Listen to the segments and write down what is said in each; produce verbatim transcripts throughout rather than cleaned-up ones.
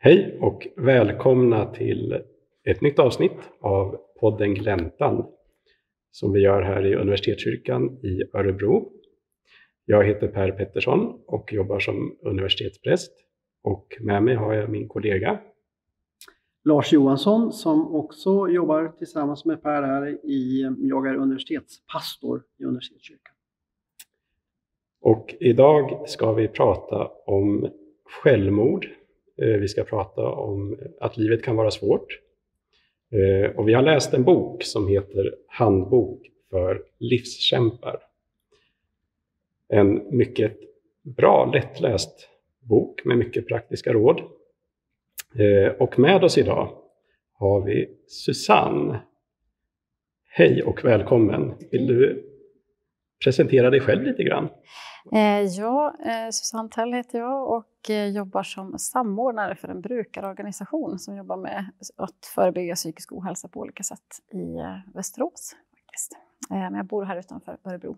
Hej och välkomna till ett nytt avsnitt av podden Gläntan som vi gör här i Universitetskyrkan i Örebro. Jag heter Per Pettersson och jobbar som universitetspräst, och med mig har jag min kollega Lars Johansson som också jobbar tillsammans med Per här i, jag är universitetspastor i Universitetskyrkan. Och idag ska vi prata om självmord. Vi ska prata om att livet kan vara svårt. Och vi har läst en bok som heter Handbok för livskämpar. En mycket bra, lättläst bok med mycket praktiska råd. Och med oss idag har vi Susanne. Hej och välkommen. Vill du presentera dig själv lite grann? Eh, ja, eh, Susanne Tell heter jag och eh, jobbar som samordnare för en brukarorganisation som jobbar med att förebygga psykisk ohälsa på olika sätt i eh, Västerås. Faktiskt. Eh, men jag bor här utanför Örebro.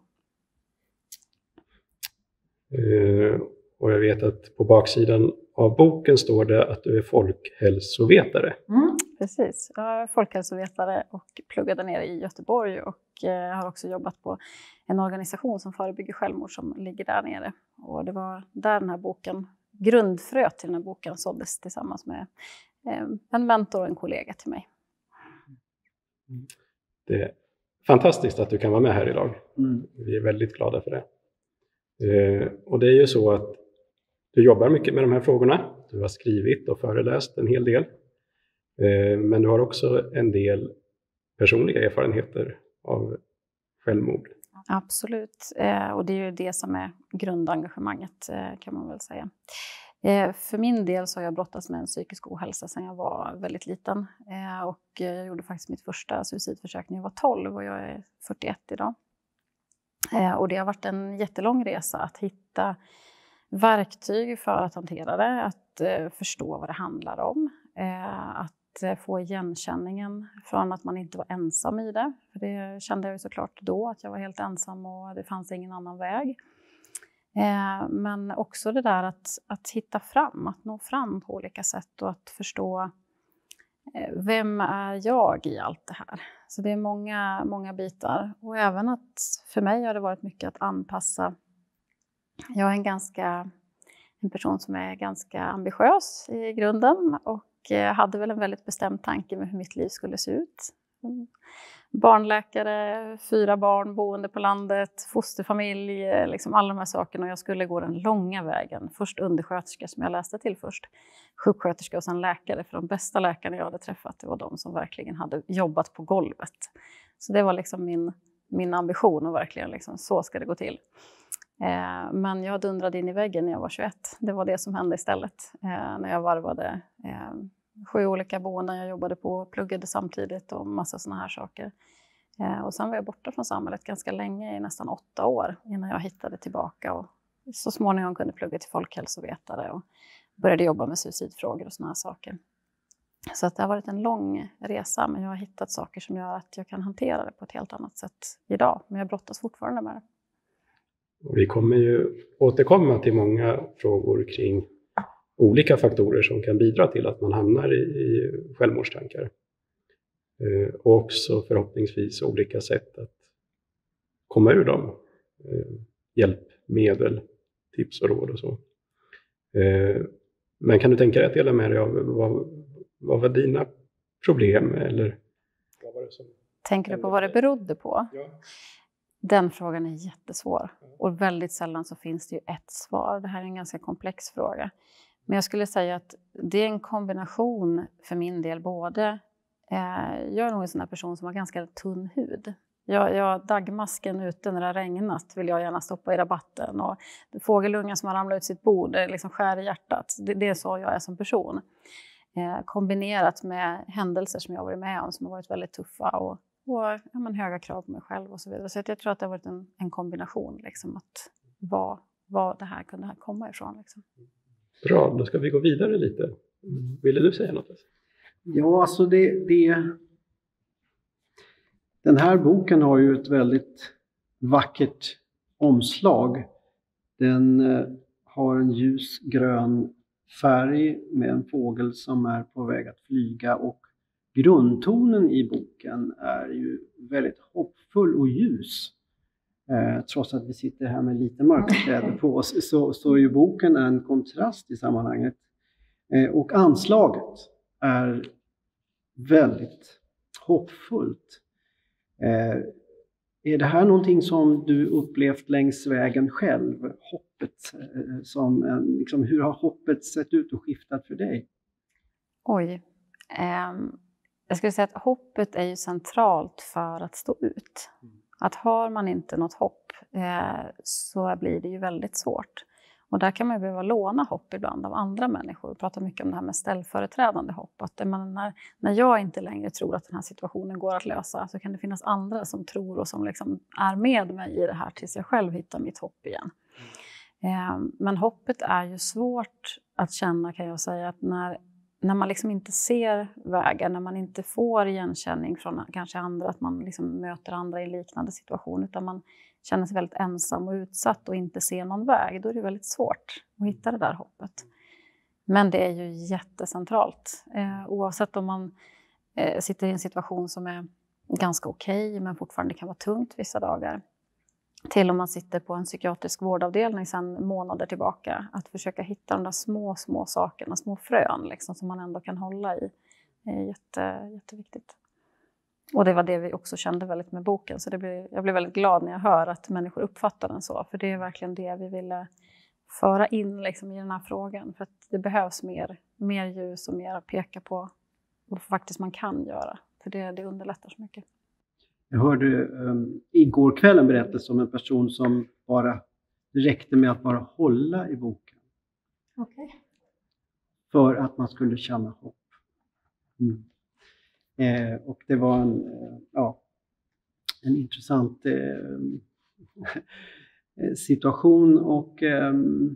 Eh, och jag vet att på baksidan av boken står det att du är folkhälsovetare. Mm, precis, jag är folkhälsovetare och pluggade ner i Göteborg och eh, har också jobbat på en organisation som förebygger självmord som ligger där nere. Och det var där den här boken, grundfröet till den här boken såddes tillsammans med eh, en mentor och en kollega till mig. Det är fantastiskt att du kan vara med här idag. Mm. Vi är väldigt glada för det. Eh, och det är ju så att du jobbar mycket med de här frågorna. Du har skrivit och föreläst en hel del. Eh, men du har också en del personliga erfarenheter av självmord. Absolut, eh, och det är ju det som är grundengagemanget eh, kan man väl säga. Eh, för min del så har jag brottats med en psykisk ohälsa sedan jag var väldigt liten. Eh, och jag gjorde faktiskt mitt första suicidförsök när jag var tolv och jag är fyrtioett idag. Eh, och det har varit en jättelång resa att hitta verktyg för att hantera det, att eh, förstå vad det handlar om, eh, att få igenkänningen från att man inte var ensam i det. För det kände jag ju såklart då, att jag var helt ensam och det fanns ingen annan väg. Eh, men också det där att, att hitta fram, att nå fram på olika sätt och att förstå eh, vem är jag i allt det här. Så det är många, många bitar. Och även att för mig har det varit mycket att anpassa. Jag är en, ganska, en person som är ganska ambitiös i grunden och hade väl en väldigt bestämd tanke med hur mitt liv skulle se ut. Barnläkare, fyra barn, boende på landet, fosterfamilj, liksom alla de här sakerna. Och jag skulle gå den långa vägen. Först undersköterska som jag läste till först. Sjuksköterska och sen läkare. För de bästa läkarna jag hade träffat, det var de som verkligen hade jobbat på golvet. Så det var liksom min, min ambition och verkligen liksom, så ska det gå till. Eh, men jag dundrade in i väggen när jag var tjugoett. Det var det som hände istället. Eh, när jag varvade eh, sju olika boenden jag jobbade på, pluggade samtidigt och massa såna här saker. Eh, och sen var jag borta från samhället ganska länge, i nästan åtta år, innan jag hittade tillbaka och så småningom kunde plugga till folkhälsovetare och började jobba med suicidfrågor och såna här saker. Så att det har varit en lång resa, men jag har hittat saker som gör att jag kan hantera det på ett helt annat sätt idag. Men jag brottas fortfarande med det. Vi kommer ju återkomma till många frågor kring olika faktorer som kan bidra till att man hamnar i, i självmordstankar. Eh, och också förhoppningsvis olika sätt att komma ur dem. Eh, hjälpmedel, tips och råd och så. Eh, men kan du tänka dig att dela med dig av vad, vad var dina problem? Eller vad var det som... Tänker du på vad det berodde på? Ja. Den frågan är jättesvår. Och väldigt sällan så finns det ju ett svar. Det här är en ganska komplex fråga. Men jag skulle säga att det är en kombination för min del. Både, eh, jag är nog en sån här person som har ganska tunn hud. Jag, jag dagmasken ute när det har regnat vill jag gärna stoppa i rabatten. Och fågelungar som har ramlat ut sitt bord, det liksom skär i hjärtat. Det, det är så jag är som person. Eh, kombinerat med händelser som jag har varit med om som har varit väldigt tuffa och Och ja, men höga krav på mig själv och så vidare. Så jag tror att det har varit en, en kombination. Liksom, att vad, vad det här kunde komma ifrån. Liksom. Bra, då ska vi gå vidare lite. Ville du säga något? Ja, alltså det, det... Den här boken har ju ett väldigt vackert omslag. Den eh, har en ljusgrön färg med en fågel som är på väg att flyga, och grundtonen i boken är ju väldigt hoppfull och ljus. Eh, trots att vi sitter här med lite mörka kläder på oss, så, så är ju boken en kontrast i sammanhanget. Eh, och anslaget är väldigt hoppfullt. Eh, är det här någonting som du upplevt längs vägen själv? Hoppet, eh, som en, liksom, hur har hoppet sett ut och skiftat för dig? Oj. Um, jag skulle säga att hoppet är ju centralt för att stå ut. Att har man inte något hopp eh, så blir det ju väldigt svårt. Och där kan man ju behöva låna hopp ibland av andra människor. Vi pratar mycket om det här med ställföreträdande hopp. Att man, när, när jag inte längre tror att den här situationen går att lösa, så kan det finnas andra som tror och som liksom är med mig i det här tills jag själv hittar mitt hopp igen. Eh, men hoppet är ju svårt att känna, kan jag säga, att när, när man liksom inte ser vägar, när man inte får igenkänning från kanske andra, att man liksom möter andra i liknande situation, utan man känner sig väldigt ensam och utsatt och inte ser någon väg, då är det väldigt svårt att hitta det där hoppet. Men det är ju jättecentralt. Eh, oavsett om man eh, sitter i en situation som är ganska okej, men fortfarande kan vara tungt vissa dagar. Till om man sitter på en psykiatrisk vårdavdelning sedan månader tillbaka. Att försöka hitta de där små, små sakerna, små frön liksom, som man ändå kan hålla i. Det är jätte, jätteviktigt. Och det var det vi också kände väldigt med boken. Så det blev, jag blev väldigt glad när jag hör att människor uppfattar den så. För det är verkligen det vi ville föra in liksom, i den här frågan. För att det behövs mer, mer ljus och mer att peka på vad faktiskt man kan göra. För det, det underlättar så mycket. Jag hörde um, igår kväll en berättelse om en person som bara räckte med att bara hålla i boken. Okej. Okay. För att man skulle känna hopp. Mm. Eh, och det var en, eh, ja, en intressant eh, situation och eh,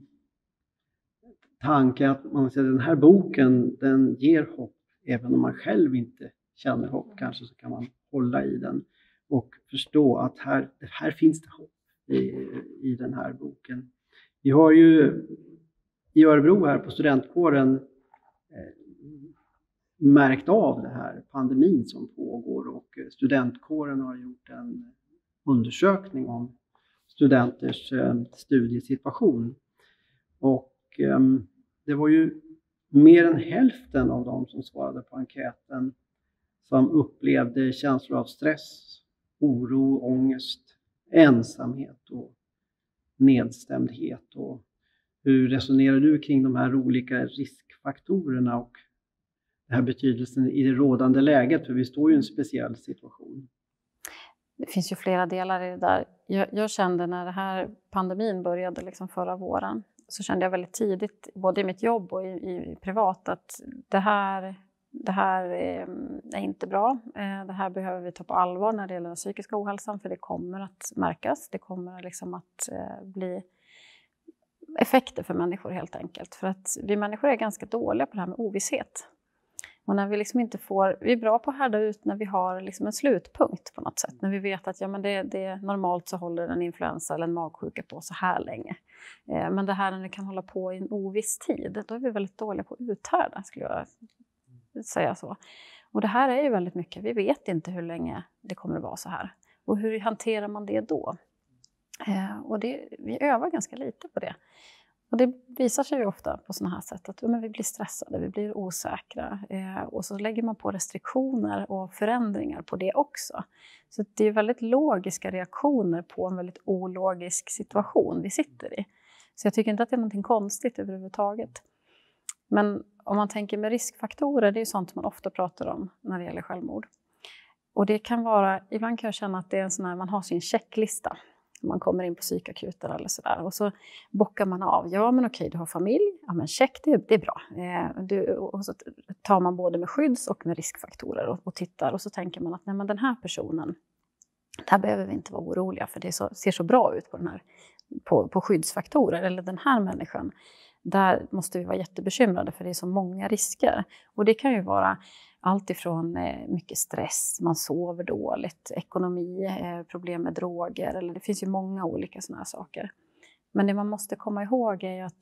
tanke att man säger, den här boken, den ger hopp. Även om man själv inte känner hopp, kanske så kan man hålla i den och förstå att här, här finns det hopp i, i den här boken. Vi har ju i Örebro här på studentkåren eh, märkt av det här pandemin som pågår, och studentkåren har gjort en undersökning om studenters eh, studiesituation. Och eh, det var ju mer än hälften av dem som svarade på enkäten som upplevde känslor av stress, oro, ångest, ensamhet och nedstämdhet. Och hur resonerar du kring de här olika riskfaktorerna och den här betydelsen i det rådande läget? För vi står ju i en speciell situation. Det finns ju flera delar i det där. Jag, jag kände när det här pandemin började liksom förra våren, så kände jag väldigt tidigt, både i mitt jobb och i, i privat, att det här, det här är, är inte bra. Det här behöver vi ta på allvar när det gäller den psykiska ohälsan, för det kommer att märkas. Det kommer liksom att bli effekter för människor helt enkelt. För att vi människor är ganska dåliga på det här med ovisshet. Och när vi liksom inte får, vi är bra på att härda ut när vi har liksom en slutpunkt på något sätt. När vi vet att ja, men det, det normalt så håller en influensa eller en magsjuka på så här länge. Eh, men det här när det kan hålla på i en oviss tid, då är vi väldigt dåliga på att uthärda, skulle jag säga så. Och det här är ju väldigt mycket, vi vet inte hur länge det kommer att vara så här. Och hur hanterar man det då? Eh, och det, vi övar ganska lite på det. Och det visar sig ju ofta på sådana här sätt att ja, men vi blir stressade, vi blir osäkra. Eh, och så lägger man på restriktioner och förändringar på det också. Så det är väldigt logiska reaktioner på en väldigt ologisk situation vi sitter i. Så jag tycker inte att det är någonting konstigt överhuvudtaget. Men om man tänker med riskfaktorer, det är ju sånt man ofta pratar om när det gäller självmord. Och det kan vara, ibland kan jag känna att det är en sån här, man har sin checklista. Man kommer in på psykakuten eller sådär. Och så bockar man av. Ja men okej, du har familj. Ja men check, det, det är bra. Eh, du, och så tar man både med skydds- och med riskfaktorer. Och, och tittar. Och så tänker man att nej, men den här personen. Där behöver vi inte vara oroliga. För det så, ser så bra ut på, den här, på, på skyddsfaktorer. Eller den här människan. Där måste vi vara jättebekymrade. För det är så många risker. Och det kan ju vara allt ifrån eh, mycket stress, man sover dåligt, ekonomi, eh, problem med droger, eller det finns ju många olika sådana här saker. Men det man måste komma ihåg är ju att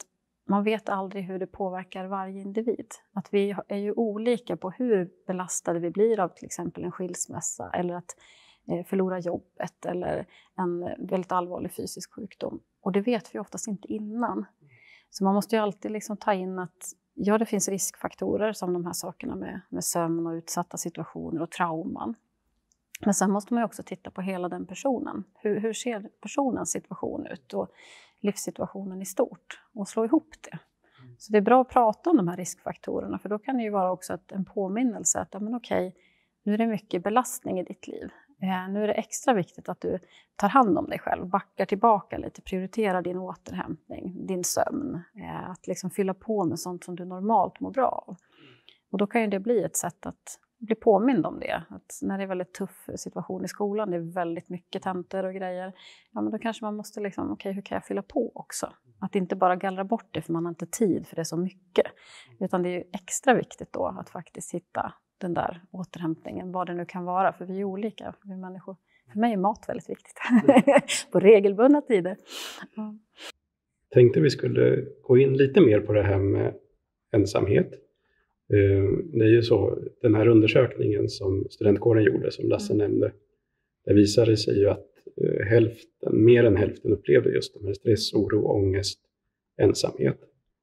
man vet aldrig hur det påverkar varje individ. Att vi är ju olika på hur belastade vi blir av till exempel en skilsmässa eller att eh, förlora jobbet eller en väldigt allvarlig fysisk sjukdom. Och det vet vi oftast inte innan. Så man måste ju alltid liksom ta in att ja, det finns riskfaktorer som de här sakerna med, med sömn och utsatta situationer och trauman. Men sen måste man ju också titta på hela den personen. Hur, hur ser personens situation ut och livssituationen i stort och slå ihop det. Så det är bra att prata om de här riskfaktorerna, för då kan det ju vara också ett, en påminnelse att ja, men okej, nu är det mycket belastning i ditt liv. Eh, nu är det extra viktigt att du tar hand om dig själv, backar tillbaka lite, prioriterar din återhämtning, din sömn. Eh, att liksom fylla på med sånt som du normalt mår bra av. Och då kan ju det bli ett sätt att bli påmind om det. Att när det är väldigt tuff situation i skolan, det är väldigt mycket tentor och grejer. Ja, men då kanske man måste liksom, okej, okay, hur kan jag fylla på också? Att inte bara gallra bort det för man har inte tid för det är så mycket. Utan det är ju extra viktigt då att faktiskt hitta den där återhämtningen, vad det nu kan vara. För vi är olika, vi är människor. För mig är mat väldigt viktigt. På regelbundna tider. Ja. Tänkte vi skulle gå in lite mer på det här med ensamhet. Det är ju så, den här undersökningen som studentkåren gjorde, som Lasse mm. nämnde, det visade sig ju att hälften, mer än hälften upplevde just de här stress, oro, ångest, ensamhet.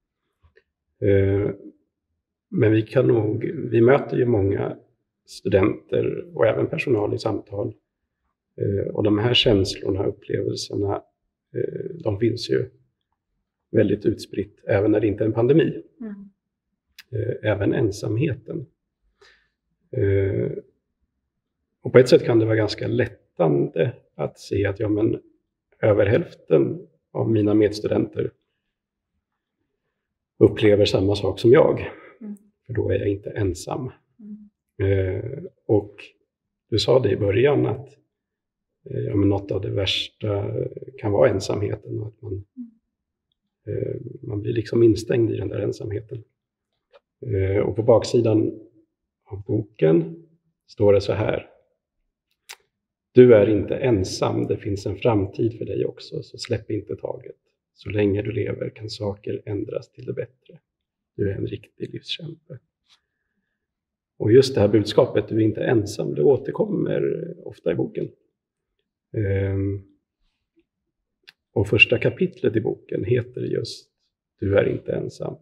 Men vi kan nog, vi möter ju många studenter och även personal i samtal. Och de här känslorna, upplevelserna, de finns ju väldigt utspritt även när det inte är en pandemi. Mm. Även ensamheten. Och på ett sätt kan det vara ganska lättande att se att ja, men över hälften av mina medstudenter upplever samma sak som jag. Mm. För då är jag inte ensam. Mm. Och du sa det i början att ja, men något av det värsta kan vara ensamheten. Och att man, mm. man blir liksom instängd i den där ensamheten. Och på baksidan av boken står det så här: du är inte ensam, det finns en framtid för dig också, så släpp inte taget. Så länge du lever kan saker ändras till det bättre. Du är en riktig livskämpe. Och just det här budskapet, du är inte ensam, det återkommer ofta i boken. Och första kapitlet i boken heter just du är inte ensam.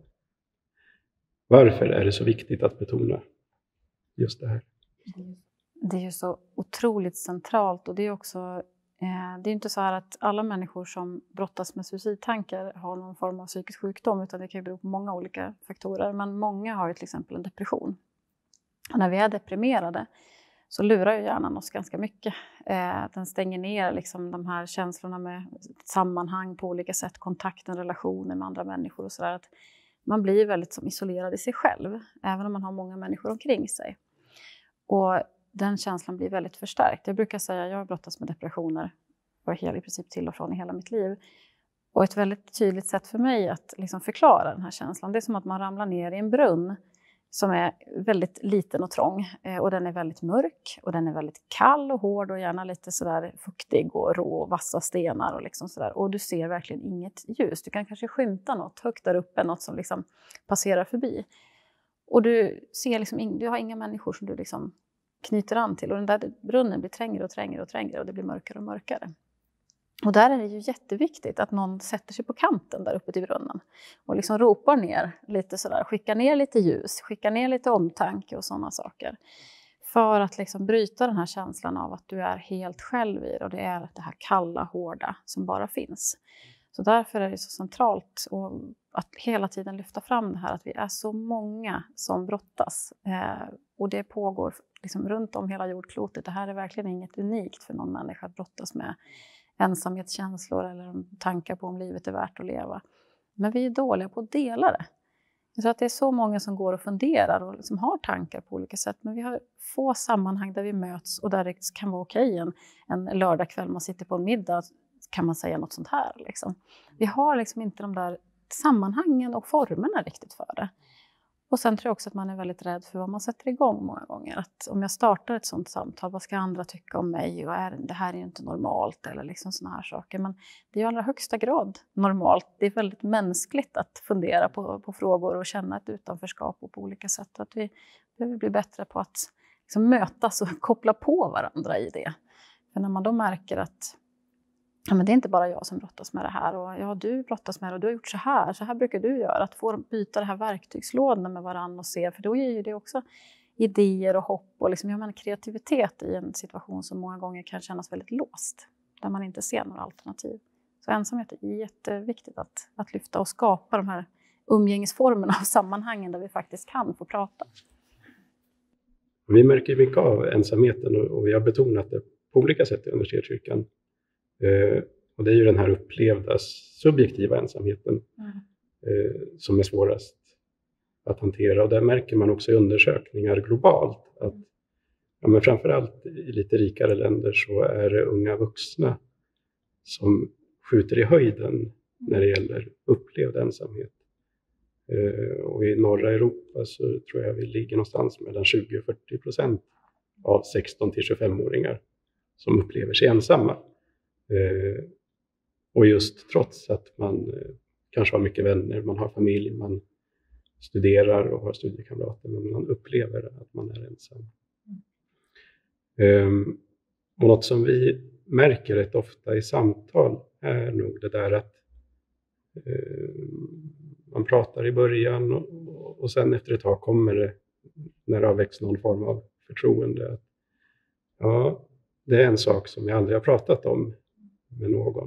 Varför är det så viktigt att betona just det här? Det är ju så otroligt centralt, och det är också eh, det är inte så här att alla människor som brottas med suicidtankar har någon form av psykisk sjukdom, utan det kan ju bero på många olika faktorer. Men många har ju till exempel en depression. Och när vi är deprimerade så lurar ju hjärnan oss ganska mycket. Eh, den stänger ner liksom de här känslorna med sammanhang på olika sätt, kontakten, relationer med andra människor och sådär. Att man blir väldigt som isolerad i sig själv, även om man har många människor omkring sig. Och den känslan blir väldigt förstärkt. Jag brukar säga att jag har brottats med depressioner och hela, i princip till och från i hela mitt liv. Och ett väldigt tydligt sätt för mig att liksom förklara den här känslan, det är som att man ramlar ner i en brunn som är väldigt liten och trång. Och den är väldigt mörk och den är väldigt kall och hård och gärna lite sådär fuktig och rå och vassa stenar och liksom sådär. Och du ser verkligen inget ljus. Du kan kanske skymta något högt där uppe, något som liksom passerar förbi. Och du ser liksom in, du har inga människor som du liksom knyter an till. Och den där brunnen blir trängre och trängre och trängre och det blir mörkare och mörkare. Och där är det ju jätteviktigt att någon sätter sig på kanten där uppe till brunnen. Och liksom ropar ner lite sådär, skickar ner lite ljus, skickar ner lite omtanke och sådana saker. För att liksom bryta den här känslan av att du är helt själv i det. Och det är det här kalla, hårda som bara finns. Så därför är det så centralt och att hela tiden lyfta fram det här att vi är så många som brottas. Eh, och det pågår liksom runt om hela jordklotet. Det här är verkligen inget unikt för någon människa att brottas med ensamhetskänslor eller tankar på om livet är värt att leva. Men vi är dåliga på att dela det. Jag tror att det är så många som går och funderar och liksom har tankar på olika sätt. Men vi har få sammanhang där vi möts och där det kan vara okej en, en lördagkväll man sitter på en middag. Kan man säga något sånt här liksom. Vi har liksom inte de där sammanhangen och formerna riktigt för det. Och sen tror jag också att man är väldigt rädd för vad man sätter igång många gånger. Att om jag startar ett sånt samtal, vad ska andra tycka om mig? Och är, det här är ju inte normalt eller liksom såna här saker. Men det är ju i allra högsta grad normalt. Det är väldigt mänskligt att fundera på, på frågor och känna ett utanförskap och på olika sätt. Att vi behöver bli bättre på att liksom mötas och koppla på varandra i det. För när man då märker att ja, men det är inte bara jag som brottas med det här. Och ja, du brottas med det och du har gjort så här. Så här brukar du göra. Att få byta det här verktygslådorna med varandra och se. För då ger ju det också idéer och hopp och liksom, jag menar, kreativitet i en situation som många gånger kan kännas väldigt låst. Där man inte ser några alternativ. Så ensamhet är jätteviktigt att, att lyfta och skapa de här umgängesformerna och sammanhangen där vi faktiskt kan få prata. Vi märker mycket av ensamheten och vi har betonat det på olika sätt i universitetskyrkan. Eh, och det är ju den här upplevda subjektiva ensamheten mm. eh, som är svårast att hantera. Och där märker man också i undersökningar globalt att ja, men framförallt i lite rikare länder så är det unga vuxna som skjuter i höjden när det gäller upplevd ensamhet. Eh, och i norra Europa så tror jag vi ligger någonstans mellan tjugo till fyrtio procent av sexton till tjugofem-åringar som upplever sig ensamma. Eh, och just trots att man eh, kanske har mycket vänner, man har familj, man studerar och har studiekamrater, men man upplever att man är ensam. Mm. Eh, och något som vi märker rätt ofta i samtal är nog det där att eh, man pratar i början och, och sen efter ett tag kommer det, när det har växt någon form av förtroende, att ja, det är en sak som jag aldrig har pratat om med någon.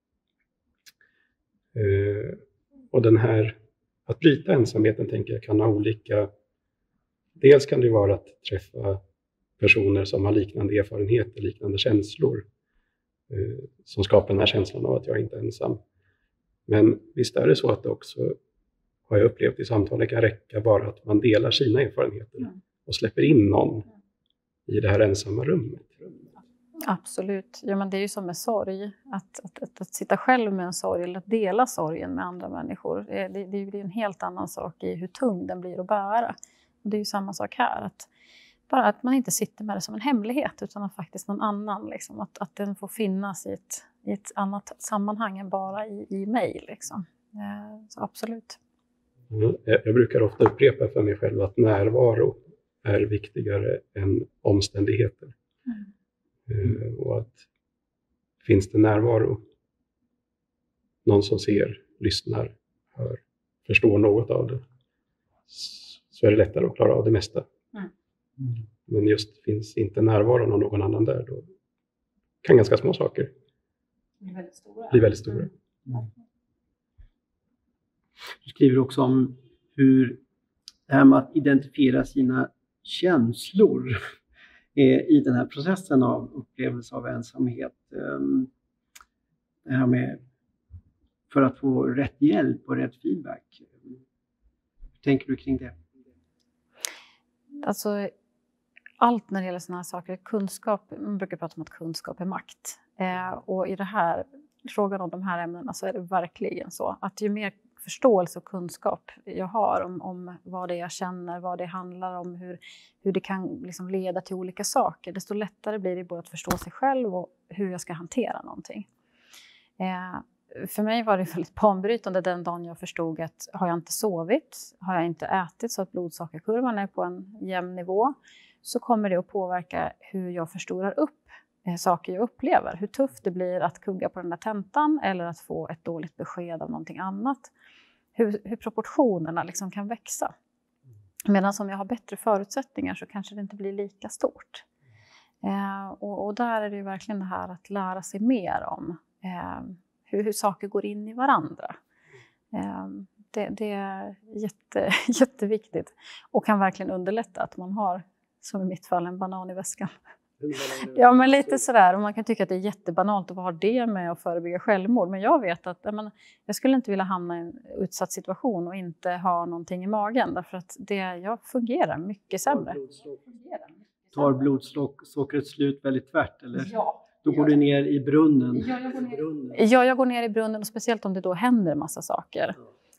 Eh, och den här, att bryta ensamheten tänker jag kan ha olika, dels kan det vara att träffa personer som har liknande erfarenheter, liknande känslor, eh, som skapar den här känslan av att jag inte är ensam. Men visst är det så att det också, har jag upplevt i samtalet, kan räcka bara att man delar sina erfarenheter mm. och släpper in någon i det här ensamma rummet. Absolut. Ja, men det är ju som med sorg. Att, att, att, att sitta själv med en sorg eller att dela sorgen med andra människor. Det, det, det är en helt annan sak i hur tung den blir att bära. Och det är ju samma sak här. Att, bara att man inte sitter med det som en hemlighet utan att faktiskt någon annan. Liksom, att, att den får finnas i ett, i ett annat sammanhang än bara i, i mig. Liksom. Så absolut. Mm, jag, jag brukar ofta upprepa för mig själv att närvaro är viktigare än omständigheter. Mm. Uh, och att finns det närvaro, någon som ser, lyssnar, hör, förstår något av det, så är det lättare att klara av det mesta. Mm. Mm. Men just finns inte närvaron av någon annan där, då kan ganska små saker bli väldigt stora. Bli väldigt stora. Mm. Mm. Du skriver också om hur det här med att identifiera sina känslor i den här processen av upplevelse av ensamhet. Det här med för att få rätt hjälp och rätt feedback. Hur tänker du kring det? Alltså, allt när det gäller sådana här saker, kunskap, man brukar prata om att kunskap är makt. Och i det här, frågan om de här ämnena, så är det verkligen så. Att ju mer förståelse och kunskap jag har om, om vad det är jag känner, vad det handlar om, hur, hur det kan liksom leda till olika saker, desto lättare blir det både att förstå sig själv och hur jag ska hantera någonting. Eh, för mig var det väldigt banbrytande den dagen jag förstod att har jag inte sovit, har jag inte ätit så att blodsockerkurvan är på en jämn nivå, så kommer det att påverka hur jag förstorar upp saker jag upplever. Hur tufft det blir att kugga på den där tentan eller att få ett dåligt besked av någonting annat. Hur, hur proportionerna liksom kan växa. Medan om jag har bättre förutsättningar så kanske det inte blir lika stort. Eh, och, och där är det ju verkligen det här att lära sig mer om eh, hur, hur saker går in i varandra. Eh, det, det är jätte, jätteviktigt och kan verkligen underlätta att man har, som i mitt fall, en banan i väskan. Ja, men lite sådär. Och man kan tycka att det är jättebanalt att ha det med att förebygga självmord. Men jag vet att jag, menar, jag skulle inte vilja hamna i en utsatt situation och inte ha någonting i magen. Därför att det, jag fungerar mycket sämre. Tar blodsockret slut väldigt tvärt? Eller? Ja. Då går du ner i brunnen. Ja jag, ner, ja, jag går ner i brunnen. Och speciellt om det då händer en massa saker.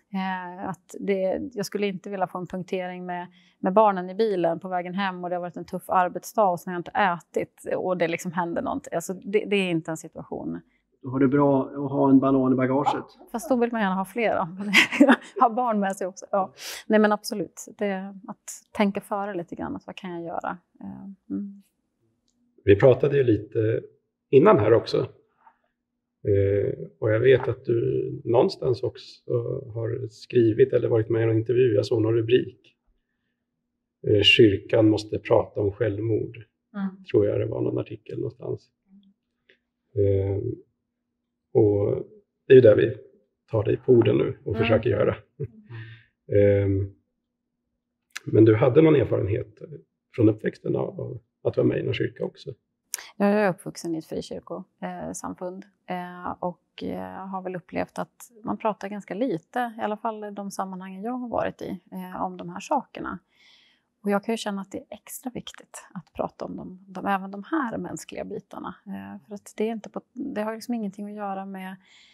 Eh, att det, jag skulle inte vilja få en punktering med, med barnen i bilen på vägen hem och det har varit en tuff arbetsdag och så har jag inte ätit och det liksom händer någonting. Alltså det, det är inte en situation. Då har det bra att ha en banan i bagaget. Fast då vill man gärna ha flera. Ha barn med sig också. Ja. Nej men absolut. Det, att tänka före lite grann. Att vad kan jag göra? Mm. Vi pratade ju lite innan här också. Eh, och jag vet att du någonstans också har skrivit eller varit med i en intervju. Jag såg någon rubrik. Eh, Kyrkan måste prata om självmord. Mm. Tror jag det var någon artikel någonstans. Eh, och det är ju där vi tar dig på orden nu och mm. försöker göra. Mm. eh, men du hade någon erfarenhet från uppväxten av, av att vara med i någon kyrka också? Jag är uppvuxen i ett frikyrkosamfund eh, och eh, har väl upplevt att man pratar ganska lite, i alla fall i de sammanhangen jag har varit i, eh, om de här sakerna. Och jag kan ju känna att det är extra viktigt att prata om dem, de, även de här mänskliga bitarna. Eh, för att det, är inte på, det har liksom ingenting att göra med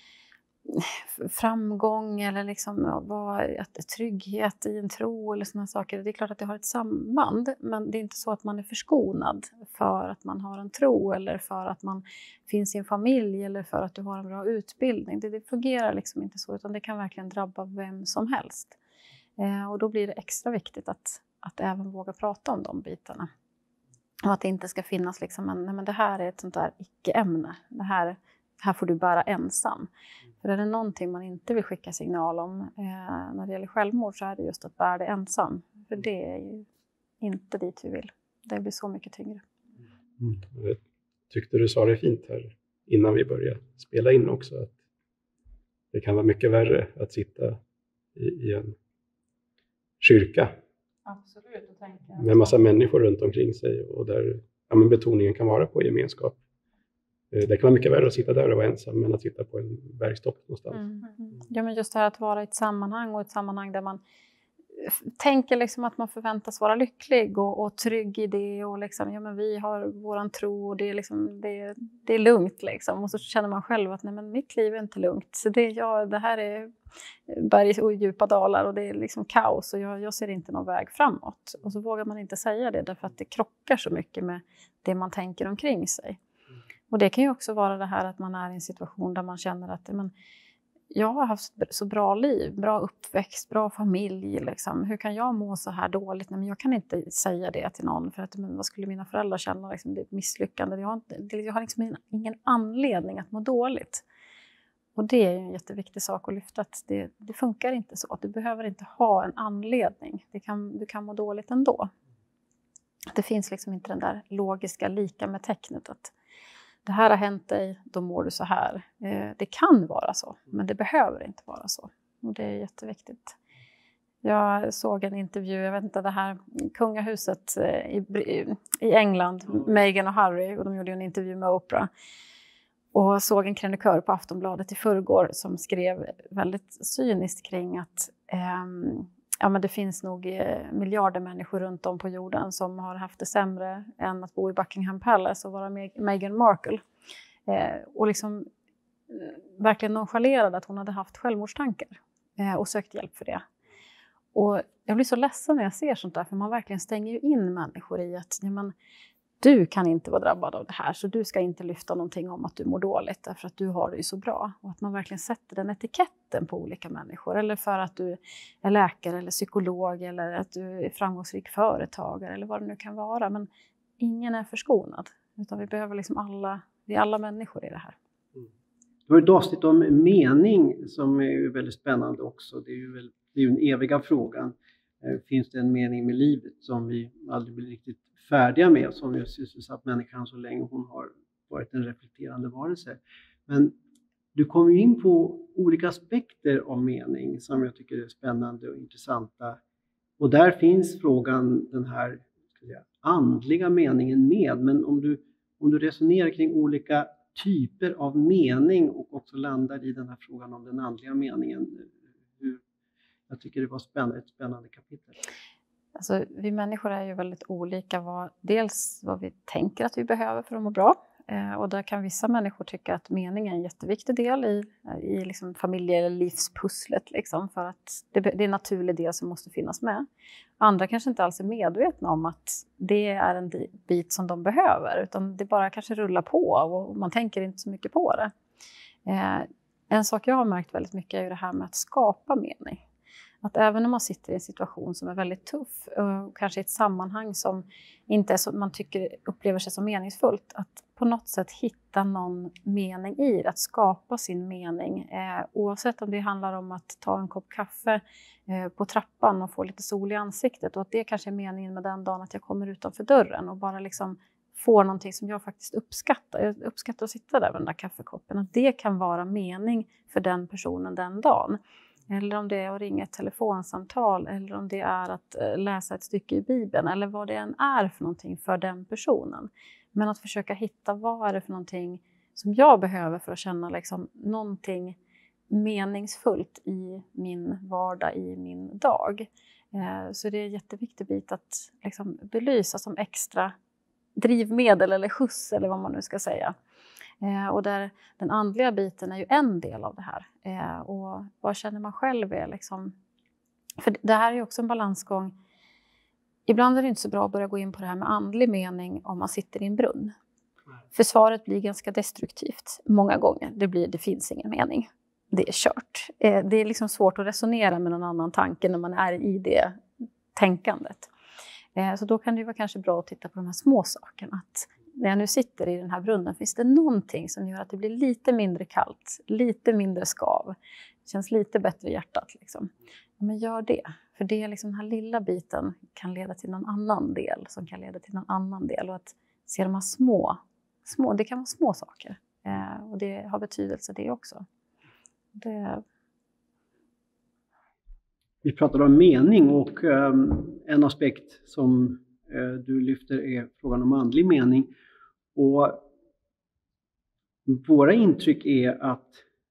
framgång eller liksom vad, att trygghet i en tro eller sådana saker. Det är klart att det har ett samband, men det är inte så att man är förskonad för att man har en tro eller för att man finns i en familj eller för att du har en bra utbildning. Det, det fungerar liksom inte så, utan det kan verkligen drabba vem som helst. Eh, och då blir det extra viktigt att, att även våga prata om de bitarna. Och att det inte ska finnas liksom en, nej men det här är ett sånt där icke-ämne. Det här, här får du bära ensam. För är det någonting man inte vill skicka signal om eh, när det gäller självmord, så är det just att bära det ensam. För det är ju inte dit vi vill. Det blir så mycket tyngre. Mm. Jag tyckte du sa det fint här innan vi började spela in också. Att det kan vara mycket värre att sitta i, i en kyrka. Absolut. Och tänka med en massa människor runt omkring sig. Och där ja, men betoningen kan vara på gemenskap. Det kan vara mycket värre att sitta där och vara ensam än att sitta på en bergstopp någonstans. Mm. Mm. Ja, men just det här att vara i ett sammanhang och ett sammanhang där man tänker liksom att man förväntas vara lycklig och, och trygg i det och liksom, ja men vi har våran tro och det är liksom, det, det är lugnt liksom. Och så känner man själv att nej men mitt liv är inte lugnt. Så det, ja, det här är berg och djupa dalar och det är liksom kaos och jag, jag ser inte någon väg framåt. Och så vågar man inte säga det därför att det krockar så mycket med det man tänker omkring sig. Och det kan ju också vara det här att man är i en situation där man känner att men, jag har haft så bra liv, bra uppväxt, bra familj. Liksom. Hur kan jag må så här dåligt? Nej, men jag kan inte säga det till någon för att men, vad skulle mina föräldrar känna? Liksom, det är ett misslyckande. Jag har, inte, jag har liksom ingen anledning att må dåligt. Och det är ju en jätteviktig sak att lyfta. Att det, det funkar inte så. Du behöver inte ha en anledning. Det kan, du kan må dåligt ändå. Det finns liksom inte den där logiska lika med tecknet att det här har hänt dig, då mår du så här. Eh, det kan vara så, men det behöver inte vara så. Och det är jätteviktigt. Jag såg en intervju, jag vet inte, det här kungahuset i, i England, Meghan och Harry, och de gjorde en intervju med Oprah. Och såg en krönikör på Aftonbladet i förrgår som skrev väldigt cyniskt kring att eh, ja, men det finns nog miljarder människor runt om på jorden som har haft det sämre än att bo i Buckingham Palace och vara Meghan Markle. Eh, och liksom eh, verkligen nonchalerade att hon hade haft självmordstankar eh, och sökt hjälp för det. Och jag blir så ledsen när jag ser sånt där, för man verkligen stänger ju in människor i att ja, men, du kan inte vara drabbad av det här, så du ska inte lyfta någonting om att du mår dåligt därför att du har det ju så bra. Och att man verkligen sätter den etiketten på olika människor. Eller för att du är läkare eller psykolog eller att du är framgångsrik företagare eller vad det nu kan vara. Men ingen är förskonad, utan vi behöver liksom alla, vi är alla människor i det här. Mm. Det var ett avsnitt om mening som är väldigt spännande också. Det är ju, väl, det är ju den eviga frågan. Finns det en mening med livet som vi aldrig blir riktigt färdiga med, som ju sysselsatt människan så länge hon har varit en reflekterande varelse. Men du kommer ju in på olika aspekter av mening som jag tycker är spännande och intressanta. Och där finns frågan, den här ska jag säga, andliga meningen med. Men om du, om du resonerar kring olika typer av mening och också landar i den här frågan om den andliga meningen. Hur, jag tycker det var spännande, ett spännande kapitel. Alltså, vi människor är ju väldigt olika. Vad, dels vad vi tänker att vi behöver för att må bra. Eh, och där kan vissa människor tycka att mening är en jätteviktig del i, i liksom familjelivspusslet. Liksom, för att det, det är en naturlig del som måste finnas med. Andra kanske inte alls är medvetna om att det är en bit som de behöver. Utan det bara kanske rullar på och man tänker inte så mycket på det. Eh, en sak jag har märkt väldigt mycket är ju det här med att skapa mening. Att även om man sitter i en situation som är väldigt tuff och kanske i ett sammanhang som inte är så, man tycker upplever sig som meningsfullt, att på något sätt hitta någon mening i det, att skapa sin mening. Eh, oavsett om det handlar om att ta en kopp kaffe eh, på trappan och få lite sol i ansiktet, och att det kanske är meningen med den dagen att jag kommer utanför dörren och bara liksom får någonting som jag faktiskt uppskattar. Jag uppskattar att sitta där med den där kaffekoppen. Att det kan vara mening för den personen den dagen. Eller om det är att ringa ett telefonsamtal. Eller om det är att läsa ett stycke i Bibeln. Eller vad det än är för någonting för den personen. Men att försöka hitta vad är det för någonting som jag behöver för att känna liksom någonting meningsfullt i min vardag, i min dag. Så det är en jätteviktig bit att liksom belysa som extra drivmedel eller skjuts eller vad man nu ska säga. Eh, och där den andliga biten är ju en del av det här. Eh, och vad känner man själv är liksom... För det här är ju också en balansgång. Ibland är det inte så bra att börja gå in på det här med andlig mening om man sitter i en brunn. För svaret blir ganska destruktivt många gånger. Det blir, det finns ingen mening. Det är kört. Eh, det är liksom svårt att resonera med någon annan tanke när man är i det tänkandet. Så då kan det vara kanske bra att titta på de här små sakerna. Att när jag nu sitter i den här brunnen, finns det någonting som gör att det blir lite mindre kallt, lite mindre skav. Det känns lite bättre i hjärtat. Liksom. Ja, men gör det. För det är liksom den här lilla biten kan leda till någon annan del som kan leda till någon annan del. Och att se de här små, små det kan vara små saker. Eh, och det har betydelse det också. Det... Vi pratade om mening och um, en aspekt som uh, du lyfter är frågan om andlig mening. Och våra intryck är att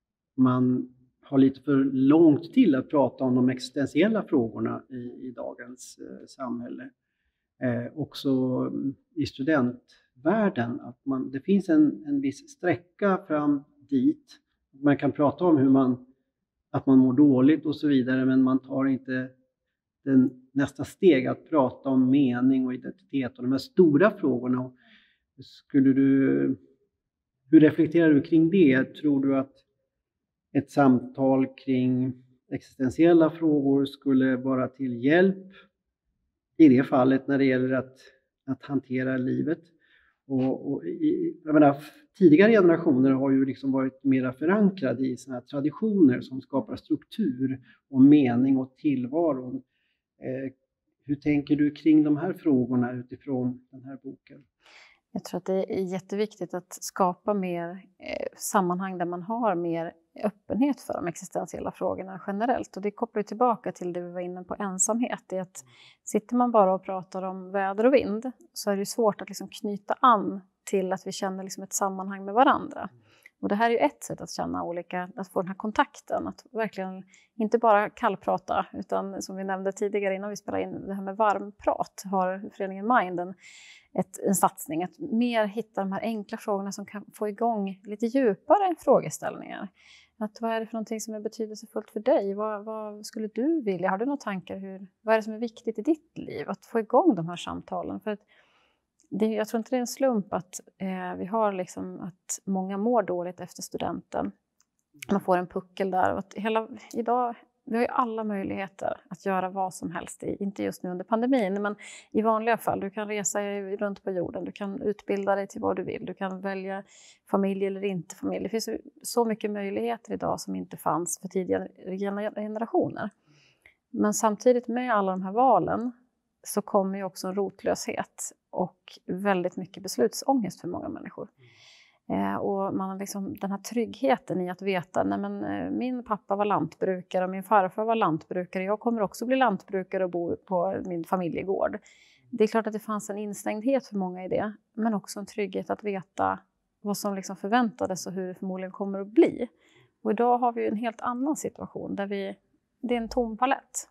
man har lite för långt till att prata om de existentiella frågorna i, i dagens uh, samhälle. Uh, också i studentvärlden. Att man, det finns en, en viss sträcka fram dit. Man kan prata om hur man att man mår dåligt och så vidare, men man tar inte den nästa steg att prata om mening och identitet och de här stora frågorna. Skulle du, hur reflekterar du kring det? Tror du att ett samtal kring existentiella frågor skulle vara till hjälp i det fallet när det gäller att, att hantera livet? Och, och i, jag menar, tidigare generationer har ju liksom varit mera förankrade i såna här traditioner som skapar struktur och mening och tillvaro. Eh, hur tänker du kring de här frågorna utifrån den här boken? Jag tror att det är jätteviktigt att skapa mer eh, sammanhang där man har mer öppenhet för de existentiella frågorna generellt. Och det kopplar tillbaka till det vi var inne på, ensamhet. Det är att sitter man bara och pratar om väder och vind så är det svårt att liksom knyta an till att vi känner liksom ett sammanhang med varandra. Och det här är ju ett sätt att känna olika, att få den här kontakten. Att verkligen inte bara kallprata, utan som vi nämnde tidigare innan vi spelade in, det här med varmprat har föreningen Mind en, ett, en satsning. Att mer hitta de här enkla frågorna som kan få igång lite djupare frågeställningar. Att vad är det för någonting som är betydelsefullt för dig? Vad, vad skulle du vilja? Har du några tankar? Hur, vad är det som är viktigt i ditt liv? Att få igång de här samtalen. För att det, jag tror inte det är en slump att eh, vi har liksom att många mår dåligt efter studenten. Man får en puckel där. Och att hela, idag, vi har ju alla möjligheter att göra vad som helst. I, inte just nu under pandemin, men i vanliga fall. Du kan resa runt på jorden. Du kan utbilda dig till vad du vill. Du kan välja familj eller inte familj. Det finns så mycket möjligheter idag som inte fanns för tidigare generationer. Men samtidigt med alla de här valen så kommer ju också en rotlöshet och väldigt mycket beslutsångest för många människor. Eh, och man har liksom den här tryggheten i att veta, nej men eh, min pappa var lantbrukare och min farfar var lantbrukare. Jag kommer också bli lantbrukare och bo på min familjegård. Det är klart att det fanns en instängdhet för många i det, men också en trygghet att veta vad som liksom förväntades och hur det förmodligen kommer att bli. Och idag har vi en helt annan situation där vi, det är en tom palett.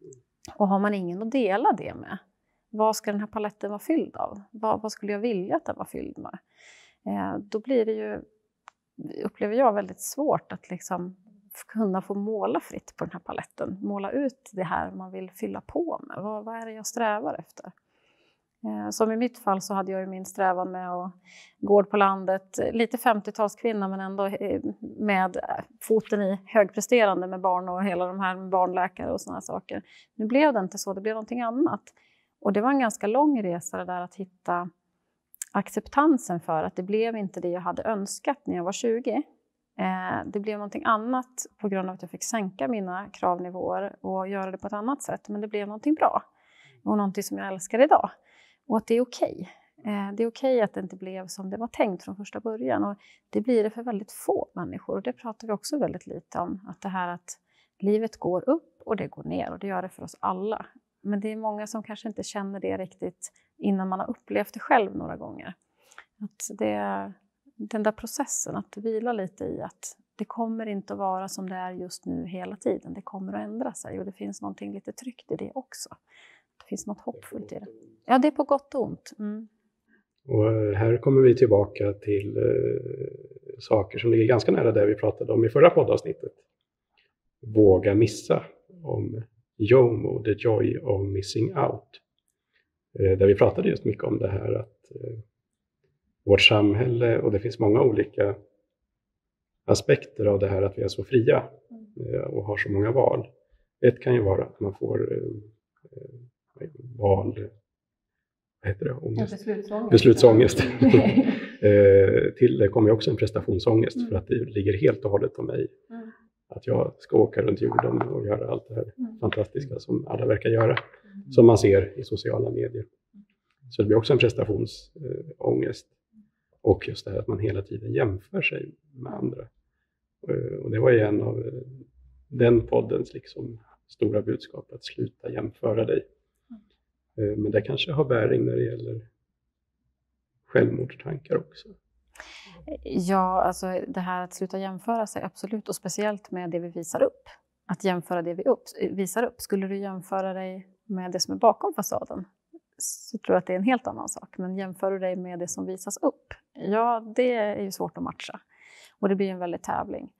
Och har man ingen att dela det med, vad ska den här paletten vara fylld av? Vad, vad skulle jag vilja att den var fylld med? Eh, då blir det ju, upplever jag, väldigt svårt att liksom kunna få måla fritt på den här paletten. Måla ut det här man vill fylla på med. Vad, vad är det jag strävar efter? Eh, som i mitt fall så hade jag ju min strävan med att gård på landet. Lite femtiotalskvinna men ändå med foten i högpresterande med barn och hela de här barnläkare och sådana saker. Nu blev det inte så, det blev någonting annat. Och det var en ganska lång resa det där att hitta acceptansen för att det blev inte det jag hade önskat när jag var tjugo. Eh, det blev någonting annat på grund av att jag fick sänka mina kravnivåer och göra det på ett annat sätt. Men det blev någonting bra och någonting som jag älskar idag. Och att det är okej. Eh, det är okej att det inte blev som det var tänkt från första början. Och det blir det för väldigt få människor. Och det pratar vi också väldigt lite om. Att det här att livet går upp och det går ner. Och det gör det för oss alla. Men det är många som kanske inte känner det riktigt innan man har upplevt det själv några gånger. Att det, den där processen, att vila lite i att det kommer inte att vara som det är just nu hela tiden. Det kommer att ändra sig och det finns någonting lite tryggt i det också. Det finns något hoppfullt i det. Ja, det är på gott och ont. Mm. Och här kommer vi tillbaka till eh, saker som ligger ganska nära det vi pratade om i förra poddavsnittet. Våga missa, om JOMO, the joy of missing out. Eh, där vi pratade just mycket om det här att eh, vårt samhälle, och det finns många olika aspekter av det här att vi är så fria eh, och har så många val. Ett kan ju vara att man får eh, val, vad heter det? Ångest. Ja, beslutsångest. beslutsångest. eh, till det kommer också en prestationsångest mm. för att det ligger helt och hållet på mig. Mm. Att jag ska åka runt jorden och göra allt det här mm. fantastiska som alla verkar göra. Mm. Som man ser i sociala medier. Så det blir också en prestationsångest. Och just det här att man hela tiden jämför sig med andra. Och det var ju en av den poddens liksom stora budskap, att sluta jämföra dig. Men det kanske har bäring när det gäller självmordstankar också. Ja, alltså det här att sluta jämföra sig, absolut. Och speciellt med det vi visar upp. Att jämföra det vi upp, visar upp. Skulle du jämföra dig med det som är bakom fasaden, så tror jag att det är en helt annan sak. Men jämför du dig med det som visas upp, ja, det är ju svårt att matcha. Och det blir en väldigt tävling.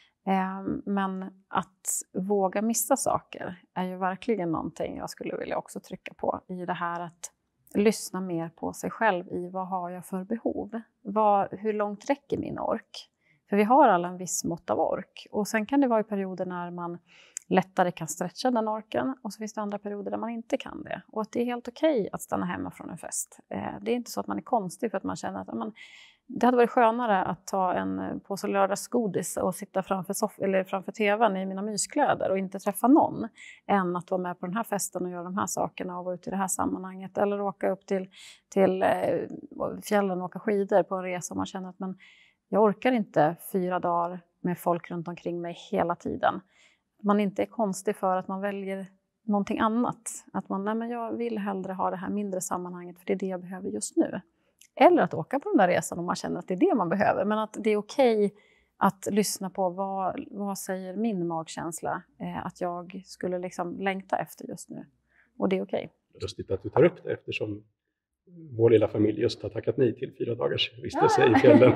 Men att våga missa saker är ju verkligen någonting jag skulle vilja också trycka på. I det här att lyssna mer på sig själv i vad har jag för behov. Vad, hur långt räcker min ork? För vi har alla en viss mått av ork. Och sen kan det vara i perioder när man lättare kan stretcha den orken. Och så finns det andra perioder där man inte kan det. Och att det är helt okej att stanna hemma från en fest. Det är inte så att man är konstig för att man känner att man, det hade varit skönare att ta en påse lördagsgodis och sitta framför, soff- eller framför tvn i mina myskläder och inte träffa någon. Än att vara med på den här festen och göra de här sakerna och vara ute i det här sammanhanget. Eller åka upp till, till fjällen och åka skidor på en resa och man känner att men, jag orkar inte fyra dagar med folk runt omkring mig hela tiden. Man inte är konstig för att man väljer någonting annat. Att man, nej men jag vill hellre ha det här mindre sammanhanget för det är det jag behöver just nu. Eller att åka på den där resan om man känner att det är det man behöver. Men att det är okej att lyssna på vad, vad säger min magkänsla eh, att jag skulle liksom längta efter just nu. Och det är okej. Lustigt att du tar upp det eftersom vår lilla familj just har tackat nej till fyra dagars vistelse ja. i fjällen.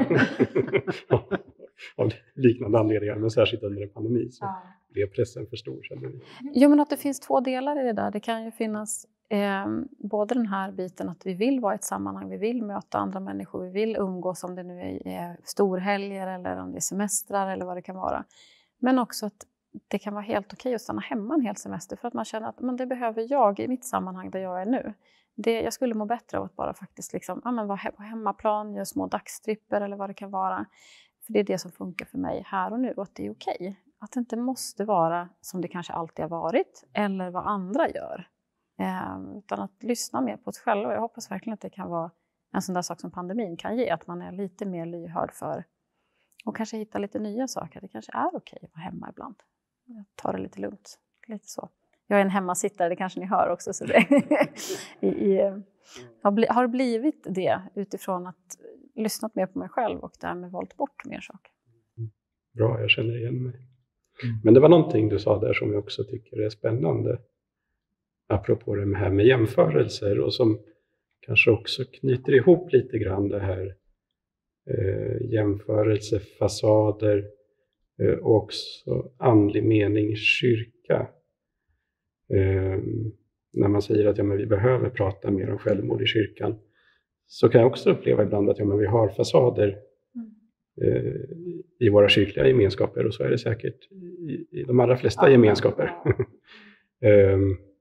Av liknande anledningar, men särskilt under en pandemi så ja. blev pressen för stor. Jo, men att det finns två delar i det där. Det kan ju finnas eh, både den här biten att vi vill vara i ett sammanhang, vi vill möta andra människor, vi vill umgås om det nu är, är storhelger eller om det är semestrar eller vad det kan vara. Men också att det kan vara helt okej att stanna hemma en hel semester för att man känner att men det behöver jag i mitt sammanhang där jag är nu. Det, jag skulle må bättre av att bara faktiskt liksom, ja, men vara he- på hemmaplan, göra små dagstripper eller vad det kan vara. För det är det som funkar för mig här och nu och att det är okej. Att det inte måste vara som det kanske alltid har varit eller vad andra gör. Eh, utan att lyssna mer på sig själv. Och jag hoppas verkligen att det kan vara en sån där sak som pandemin kan ge. Att man är lite mer lyhörd för och kanske hitta lite nya saker. Det kanske är okej att vara hemma ibland. Ta det lite lugnt. Lite så. Jag är en hemmasittare, det kanske ni hör också. Så det i, i, har, bli, har blivit det utifrån att lyssnat mer på mig själv och därmed valt bort mer saker. Bra, jag känner igen mig. Men det var någonting du sa där som jag också tycker är spännande. Apropå det här med jämförelser och som kanske också knyter ihop lite grann det här eh, jämförelsefasader eh, och också andlig mening, kyrka. Eh, när man säger att ja, men vi behöver prata mer om självmord i kyrkan, så kan jag också uppleva ibland att ja, men vi har fasader eh, i våra kyrkliga gemenskaper, och så är det säkert i, i de allra flesta ja, gemenskaper. Ja. eh,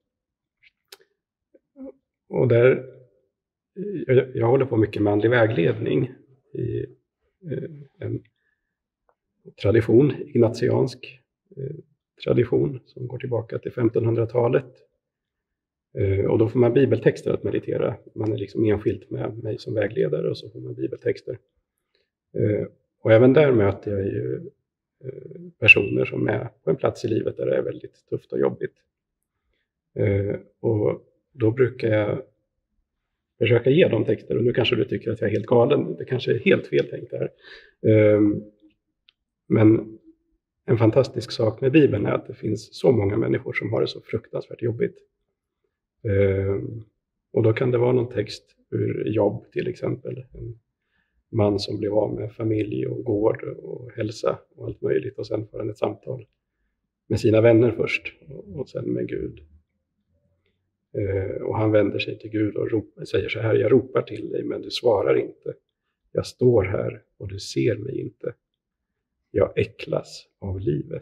och där, jag, jag håller på mycket med andlig vägledning i eh, en tradition, ignatiansk eh, tradition som går tillbaka till femtonhundratalet. Eh, och då får man bibeltexter att meditera. Man är liksom enskilt med mig som vägledare och så får man bibeltexter. Eh, och även där möter jag ju eh, personer som är på en plats i livet där det är väldigt tufft och jobbigt. Eh, och då brukar jag försöka ge dem texter, och nu kanske du tycker att jag är helt galen. Det kanske är helt fel tänkt här. Eh, men en fantastisk sak med Bibeln är att det finns så många människor som har det så fruktansvärt jobbigt. Eh, och då kan det vara någon text ur Jobb till exempel. En man som blev av med familj och gård och hälsa och allt möjligt. Och sen får han ett samtal med sina vänner först och sen med Gud. Eh, och han vänder sig till Gud och ropar, säger så här: jag ropar till dig men du svarar inte. Jag står här och du ser mig inte. Jag äcklas av livet.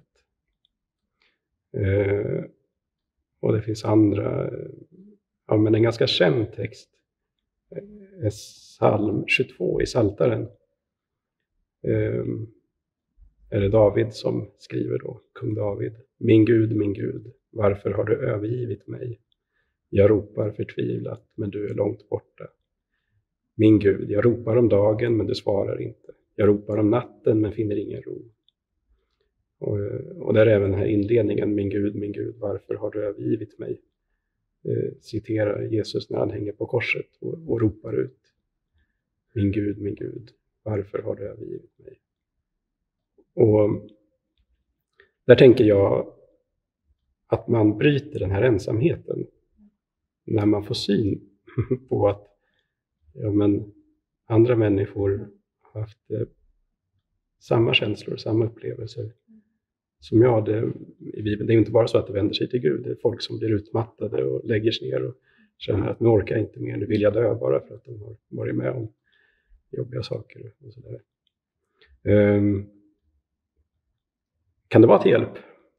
Eh, och det finns andra, ja, men en ganska känd text är psalm tjugotvå i Psaltaren. Eh, är det David som skriver då, kung David. Min Gud, min Gud, varför har du övergivit mig? Jag ropar förtvivlat, men du är långt borta. Min Gud, jag ropar om dagen, men du svarar inte. Jag ropar om natten, men finner ingen ro. Och, och där är även den här inledningen, min Gud, min Gud, varför har du övergivit mig? Eh, citerar Jesus när han hänger på korset och, och ropar ut. Min Gud, min Gud, varför har du övergivit mig? Och där tänker jag att man bryter den här ensamheten när man får syn på att ja, men andra människor har haft eh, samma känslor, samma upplevelser som jag hade i Bibeln. Det är ju inte bara så att det vänder sig till Gud. Det är folk som blir utmattade och lägger sig ner och känner att nu orkar jag inte mer, nu vill jag dö bara för att de har varit med om jobbiga saker och sådär. Um, kan det vara till hjälp?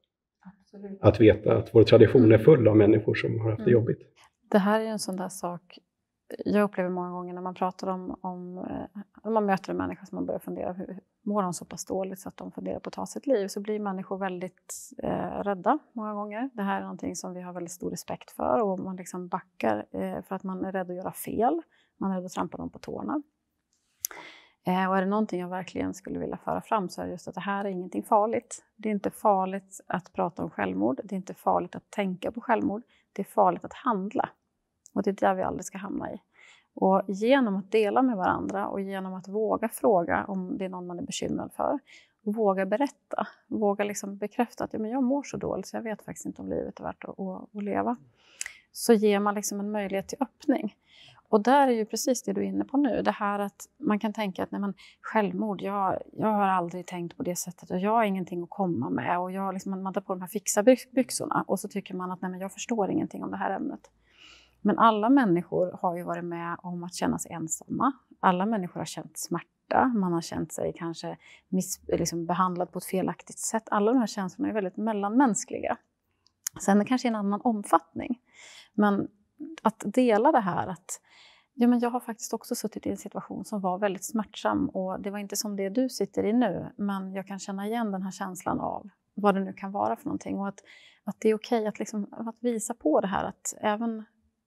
Absolut. Att veta att vår tradition är full av människor som har haft det jobbigt? Det här är en sån där sak jag upplever många gånger när man pratar om, om när man möter en människa som man börjar fundera hur mår de så pass dåligt så att de funderar på att ta sitt liv, så blir människor väldigt eh, rädda många gånger. Det här är någonting som vi har väldigt stor respekt för, och man liksom backar eh, för att man är rädd att göra fel, man är rädd att trampa dem på tårna. Eh, och är det någonting jag verkligen skulle vilja föra fram, så är det just att det här är ingenting farligt. Det är inte farligt att prata om självmord, det är inte farligt att tänka på självmord, det är farligt att handla. Och det är där vi aldrig ska hamna i. Och genom att dela med varandra och genom att våga fråga om det är någon man är bekymrad för. Och våga berätta. Våga liksom bekräfta att ja, men jag mår så dåligt så jag vet faktiskt inte om livet är värt att, att, att leva. Så ger man liksom en möjlighet till öppning. Och där är ju precis det du är inne på nu. Det här att man kan tänka att nej, men självmord, jag, jag har aldrig tänkt på det sättet. Och jag har ingenting att komma med. Och jag liksom, man tar på de här fixa byxorna. Och så tycker man att nej, men jag förstår ingenting om det här ämnet. Men alla människor har ju varit med om att känna sig ensamma. Alla människor har känt smärta. Man har känt sig kanske miss, liksom behandlad på ett felaktigt sätt. Alla de här känslorna är väldigt mellanmänskliga. Sen kanske i en annan omfattning. Men att dela det här att ja, men jag har faktiskt också suttit i en situation som var väldigt smärtsam. Och det var inte som det du sitter i nu. Men jag kan känna igen den här känslan av vad det nu kan vara för någonting. Och att, att det är okej att, liksom, att visa på det här att även...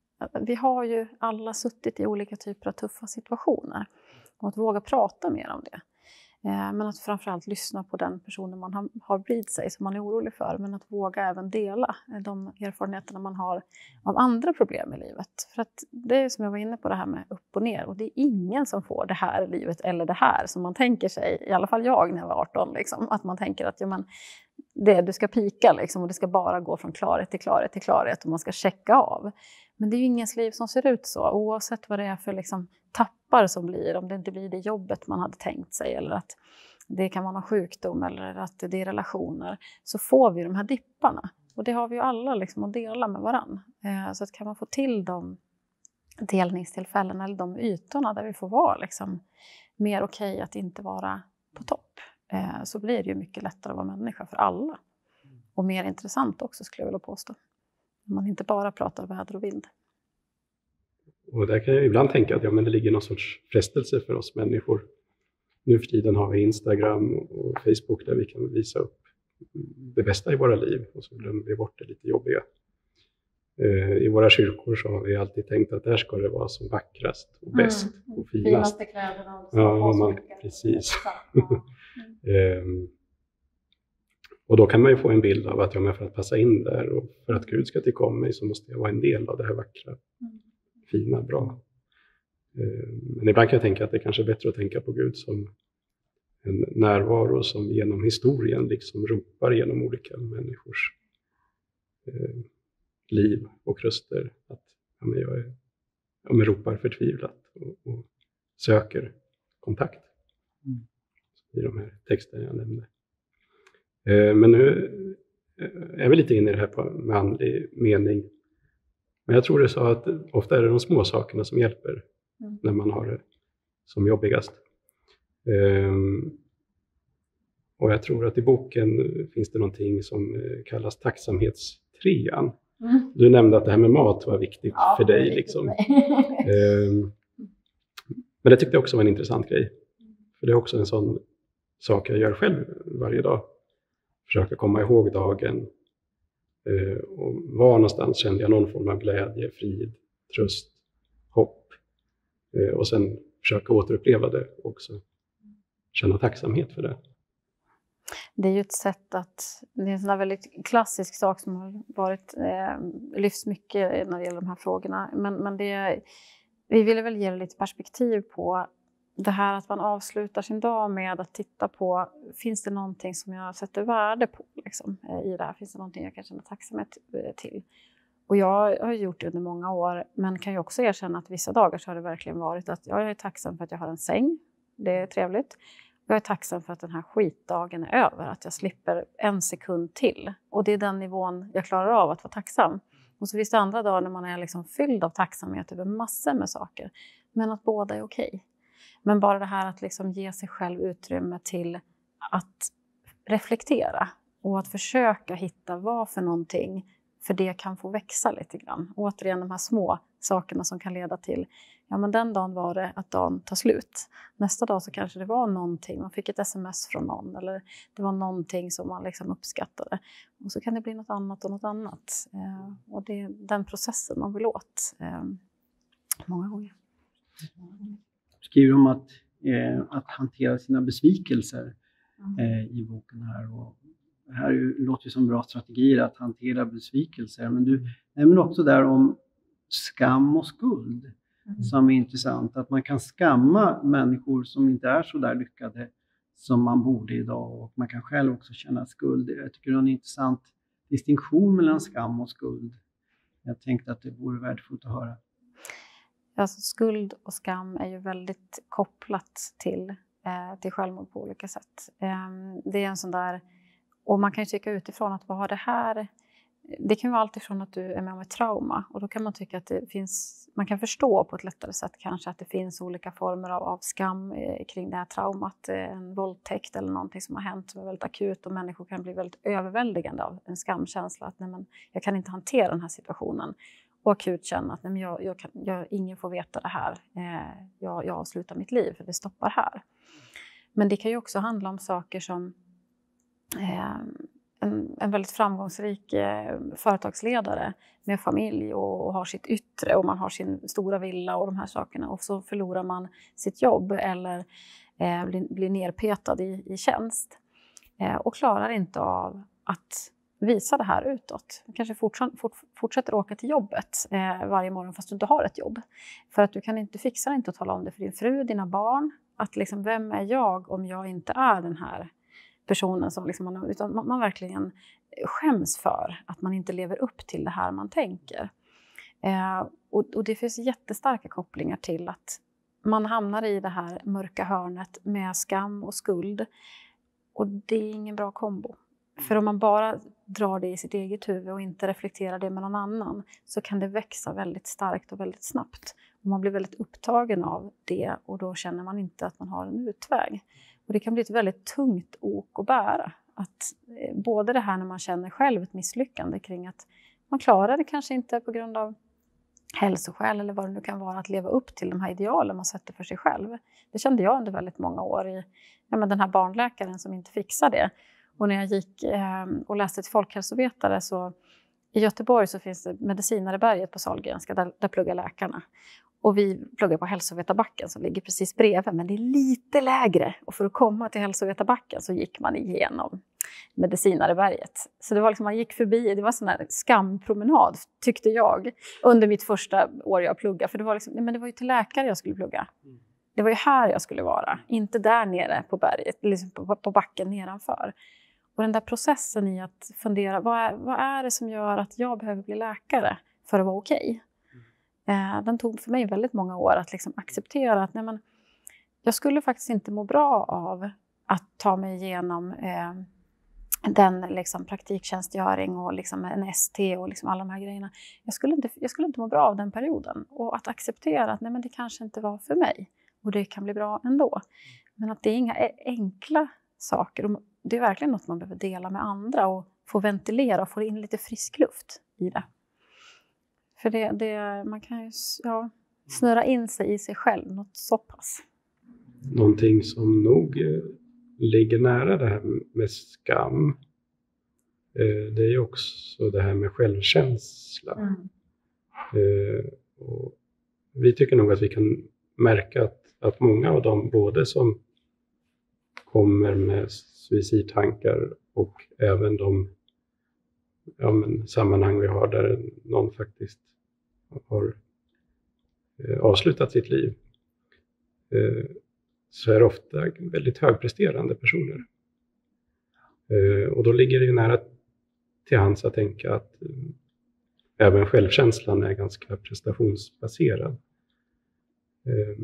Vi har ju alla suttit i olika typer av tuffa situationer. Och att våga prata mer om det. Eh, men att framförallt lyssna på den personen man har, har bredvid sig som man är orolig för. Men att våga även dela de erfarenheterna man har av andra problem i livet. För att det är som jag var inne på det här med upp och ner. Och det är ingen som får det här i livet eller det här som man tänker sig. I alla fall jag när jag var arton. Liksom, att man tänker att ja, men, det du ska pika liksom, och det ska bara gå från klarhet till klarhet till klarhet och man ska checka av. Men det är ju ingens liv som ser ut så, oavsett vad det är för liksom, tappar som blir, om det inte blir det jobbet man hade tänkt sig eller att det kan vara någon sjukdom eller att det är relationer, så får vi de här dipparna. Och det har vi ju alla liksom att dela med varann. Eh, så att kan man få till de delningstillfällen eller de ytorna där vi får vara liksom, mer okej okay att inte vara på topp, eh, så blir det ju mycket lättare att vara människa för alla. Och mer intressant också, skulle jag vilja påstå. Om man inte bara pratar väder och vind. Och där kan jag ibland tänka att ja, men det ligger någon sorts frestelse för oss människor. Nu för tiden har vi Instagram och Facebook där vi kan visa upp det bästa i våra liv. Och så glömmer vi bort det lite jobbiga. I våra kyrkor så har vi alltid tänkt att där ska det vara som vackrast och bäst mm. och finast. Finaste kläderna och ja, man, precis. Mm. Och då kan man ju få en bild av att ja, men för att passa in där och för att Gud ska tillkomma mig så måste jag vara en del av det här vackra, mm. fina, bra. Men ibland kan jag tänka att det är kanske är bättre att tänka på Gud som en närvaro som genom historien liksom ropar genom olika människors eh, liv och röster. Att ja, men jag, är, ja, men ropar förtvivlat och, och söker kontakt. Mm. I de här texterna jag nämnde. Eh, men nu är vi lite inne i det här på, med andlig mening. Men jag tror det är så att ofta är det de små sakerna som hjälper mm. när man har det som jobbigast. Um, och jag tror att i boken finns det någonting som kallas tacksamhetstrean. Mm. Du nämnde att det här med mat var viktigt ja, för dig. Liksom. um, men det tyckte jag också var en intressant grej. För det är också en sån sak jag gör själv varje dag. Försöka komma ihåg dagen. Uh, och var någonstans kände jag någon form av glädje, frid, tröst, hopp. Uh, och sen försöka återuppleva det också. Känna tacksamhet för det. Det är ju ett sätt att, det är en sån där väldigt klassisk sak som har varit, eh, lyfts mycket när det gäller de här frågorna. Men, men det, vi ville väl ge lite perspektiv på det här att man avslutar sin dag med att titta på, finns det någonting som jag sätter värde på liksom, i det här? Finns det någonting jag kan känna tacksamhet till? Och jag har gjort det under många år, men kan ju också erkänna att vissa dagar så har det verkligen varit att jag är tacksam för att jag har en säng. Det är trevligt. Jag är tacksam för att den här skitdagen är över. Att jag slipper en sekund till. Och det är den nivån jag klarar av att vara tacksam. Och så finns det andra dagar när man är liksom fylld av tacksamhet över massor med saker. Men att båda är okej. Men bara det här att liksom ge sig själv utrymme till att reflektera. Och att försöka hitta vad för någonting. För det kan få växa lite grann. Återigen de här små sakerna som kan leda till. Ja, men den dagen var det att dagen tar slut. Nästa dag så kanske det var någonting. Man fick ett sms från någon. Eller det var någonting som man liksom uppskattade. Och så kan det bli något annat och något annat. Eh, och det är den processen man vill åt. Eh, många gånger. Skriver om att, eh, att hantera sina besvikelser eh, i boken här. Och det här är, låter ju som bra strategier att hantera besvikelser. Men du nämner också där om skam och skuld. Mm. Som är intressant. Att man kan skamma människor som inte är så där lyckade som man borde idag. Och man kan själv också känna skuld. Jag tycker det är en intressant distinktion mellan skam och skuld. Jag tänkte att det vore värdefullt att höra. Alltså, skuld och skam är ju väldigt kopplat till, eh, till självmord på olika sätt. Eh, det är en sån där, och man kan ju tycka utifrån att vad har det här, det kan vara allt ifrån att du är med om ett trauma. Och då kan man tycka att det finns, man kan förstå på ett lättare sätt kanske att det finns olika former av, av skam eh, kring det här traumat. Eh, en våldtäkt eller någonting som har hänt som är väldigt akut. Och människor kan bli väldigt överväldigande av en skamkänsla. Att nej, men, jag kan inte hantera den här situationen. Och akut känna att nej, men jag, jag kan, jag, ingen får veta det här. Eh, jag, jag avslutar mitt liv för det stoppar här. Men det kan ju också handla om saker som eh, en, en väldigt framgångsrik eh, företagsledare med familj och, och har sitt yttre och man har sin stora villa och de här sakerna. Och så förlorar man sitt jobb eller eh, blir, blir nerpetad i, i tjänst. Eh, och klarar inte av att visa det här utåt. Du kanske fortsätter, fort, fortsätter åka till jobbet eh, varje morgon fast du inte har ett jobb. För att du kan inte fixa inte att tala om det för din fru, dina barn. Att liksom, vem är jag om jag inte är den här personen som liksom man, utan man, man verkligen skäms för att man inte lever upp till det här man tänker. Eh, och, och det finns jättestarka kopplingar till att man hamnar i det här mörka hörnet med skam och skuld. Och det är ingen bra kombo. För om man bara drar det i sitt eget huvud och inte reflekterar det med någon annan, så kan det växa väldigt starkt och väldigt snabbt. Och man blir väldigt upptagen av det, och då känner man inte att man har en utväg. Och det kan bli ett väldigt tungt ok att bära. Att, eh, både det här när man känner själv ett misslyckande kring att man klarar det kanske inte på grund av hälsoskäl eller vad det nu kan vara, att leva upp till de här idealen man sätter för sig själv. Det kände jag under väldigt många år i ja, men den här barnläkaren som inte fixar det. Och när jag gick eh, och läste till folkhälsovetare, så i Göteborg så finns det Medicinareberget på Sahlgrenska, där, där pluggar läkarna. Och vi pluggar på Hälsovetarbacken som ligger precis bredvid, men det är lite lägre. Och för att komma till Hälsovetarbacken så gick man igenom Medicinareberget. Så det var liksom, man gick förbi, det var en sån här skampromenad tyckte jag under mitt första år jag pluggade. För det var, liksom, nej, men det var ju till läkare jag skulle plugga. Det var ju här jag skulle vara, inte där nere på berget, liksom på, på backen nedanför. Och den där processen i att fundera, vad är, vad är det som gör att jag behöver bli läkare för att vara okej? Eh, den tog för mig väldigt många år att liksom acceptera att nej, men, jag skulle faktiskt inte må bra av att ta mig igenom eh, den liksom, praktiktjänstgöring och liksom, en S T och liksom, alla de här grejerna. Jag skulle, inte, jag skulle inte må bra av den perioden. Och att acceptera att nej, men det kanske inte var för mig. Och det kan bli bra ändå. Men att det är inga enkla saker. Det är verkligen något man behöver dela med andra och få ventilera och få in lite frisk luft i det. För det, det, man kan ju ja, snurra in sig i sig själv något så pass. Någonting som nog ligger nära det här med skam, det är ju också det här med självkänsla. Mm. Och vi tycker nog att vi kan märka att, att många av dem, både som kommer med suicidtankar och även de ja, men, sammanhang vi har där någon faktiskt har eh, avslutat sitt liv, eh, så är det ofta väldigt högpresterande personer. Eh, och då ligger det ju nära till hands att tänka att eh, även självkänslan är ganska prestationsbaserad. Eh,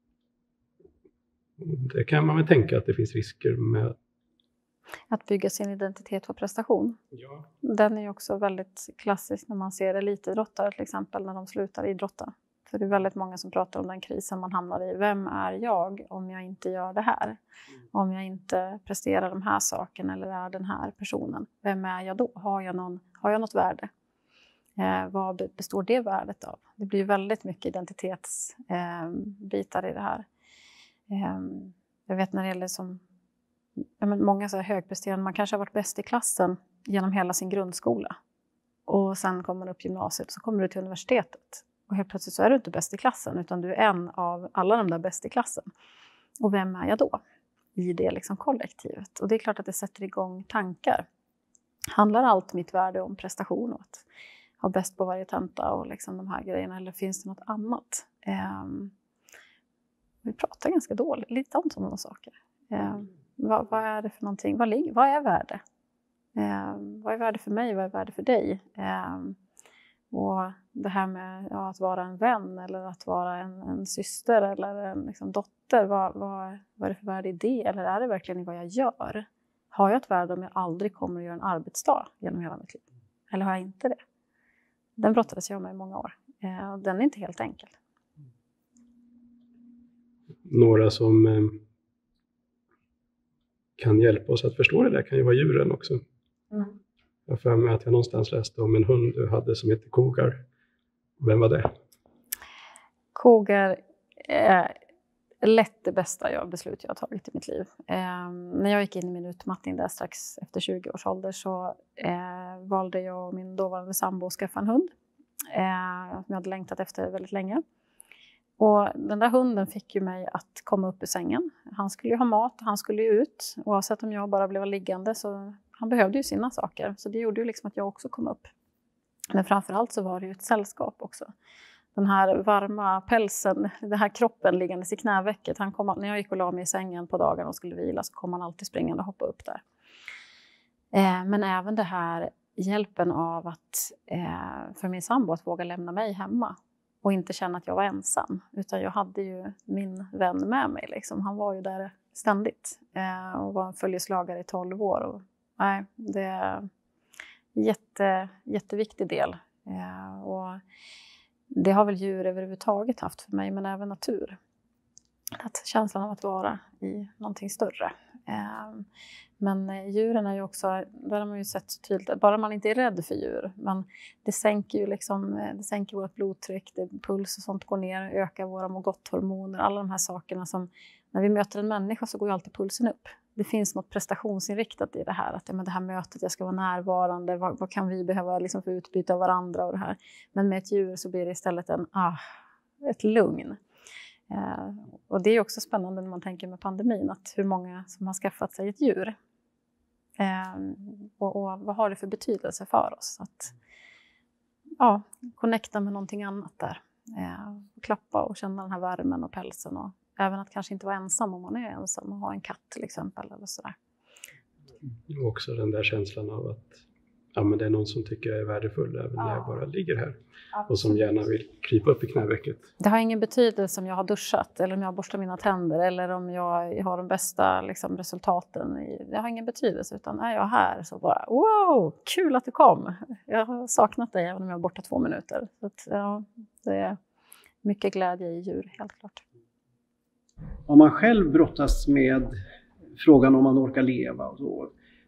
det kan man väl tänka att det finns risker med. Att bygga sin identitet på prestation. Ja. Den är ju också väldigt klassisk när man ser elitidrottare till exempel när de slutar idrotta. För det är väldigt många som pratar om den krisen man hamnar i. Vem är jag om jag inte gör det här? Mm. Om jag inte presterar de här sakerna eller är den här personen. Vem är jag då? Har jag, någon, har jag något värde? Eh, vad består det värdet av? Det blir väldigt mycket identitetsbitar eh, i det här. Eh, jag vet när det gäller som ja, men många så här högpresterande, man kanske har varit bäst i klassen genom hela sin grundskola. Och sen kommer man upp gymnasiet och så kommer du till universitetet. Och helt plötsligt så är du inte bäst i klassen utan du är en av alla de där bäst i klassen. Och vem är jag då i det liksom kollektivet? Och det är klart att det sätter igång tankar. Handlar allt mitt värde om prestation och att ha bäst på varje tenta och liksom de här grejerna? Eller finns det något annat? Um, vi pratar ganska dåligt, lite om sådana saker. Um, vad, vad är det för någonting? Vad, ligger, vad är värde? Um, vad är värde för mig? Vad är värde för dig? Um, och det här med ja, att vara en vän eller att vara en, en syster eller en liksom, dotter. Vad, vad, vad är det för värde i det? Eller är det verkligen i vad jag gör? Har jag ett värde om jag aldrig kommer att göra en arbetsdag genom hela mitt liv? Eller har jag inte det? Den brottades jag med i många år. Eh, den är inte helt enkel. Några som eh, kan hjälpa oss att förstå det där kan ju vara djuren också. Mm. Jag för mig att jag någonstans läste om en hund du hade som heter Kogar. Vem var det? Kogar är lätt det bästa jag beslut jag har tagit i mitt liv. Eh, när jag gick in i min utmattning där strax efter tjugo års ålder så eh, valde jag och min dåvarande sambo att skaffa en hund. Eh, som jag hade längtat efter väldigt länge. Och den där hunden fick ju mig att komma upp ur sängen. Han skulle ju ha mat och han skulle ju ut. Oavsett om jag bara blev liggande så han behövde ju sina saker. Så det gjorde ju liksom att jag också kom upp. Men framförallt så var det ju ett sällskap också. den här varma pälsen, den här kroppen liggandes i knävecket. Han kom, när jag gick och la mig i sängen på dagen och skulle vila så kom han alltid springande och hoppa upp där. Eh, men även det här hjälpen av att eh, för min sambo att våga lämna mig hemma. Och inte känna att jag var ensam. Utan jag hade ju min vän med mig. Liksom. Han var ju där ständigt. Eh, och var en följeslagare i tolv år. Och, nej, det är en jätte, jätteviktig del. Eh, och det har väl djur överhuvudtaget haft för mig. Men även natur. Att känslan av att vara i någonting större. Eh, men djuren är ju också, där har man ju sett så tydligt, bara man inte är rädd för djur, men det sänker ju liksom, det sänker vårt blodtryck, det, puls och sånt går ner, ökar våra må-gott-hormoner, alla de här sakerna som, när vi möter en människa så går ju alltid pulsen upp. Det finns något prestationsinriktat i det här, att ja, men det här mötet, jag ska vara närvarande, vad, vad kan vi behöva liksom för utbyte av varandra och det här. Men med ett djur så blir det istället en, ah, ett lugn. Uh, och det är också spännande när man tänker med pandemin att hur många som har skaffat sig ett djur uh, och, och vad har det för betydelse för oss att ja, connecta med någonting annat där, uh, klappa och känna den här värmen och pälsen och även att kanske inte vara ensam om man är ensam och ha en katt till exempel eller sådär. Och också den där känslan av att ja, men det är någon som tycker jag är värdefull även när ja. jag bara ligger här. Absolut. Och som gärna vill krypa upp i knävecket. Det har ingen betydelse om jag har duschat eller om jag borstar mina tänder eller om jag har de bästa liksom, resultaten. Det har ingen betydelse utan är jag här så bara wow, kul att du kom. Jag har saknat dig även om jag är borta två minuter. Så att, ja, det är mycket glädje i djur, helt klart. Om man själv brottas med frågan om man orkar leva och så,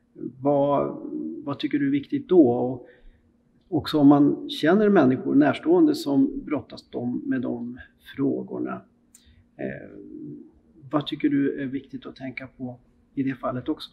vad, vad tycker du är viktigt då? Och också om man känner människor närstående som brottas de med de frågorna. Eh, vad tycker du är viktigt att tänka på i det fallet också?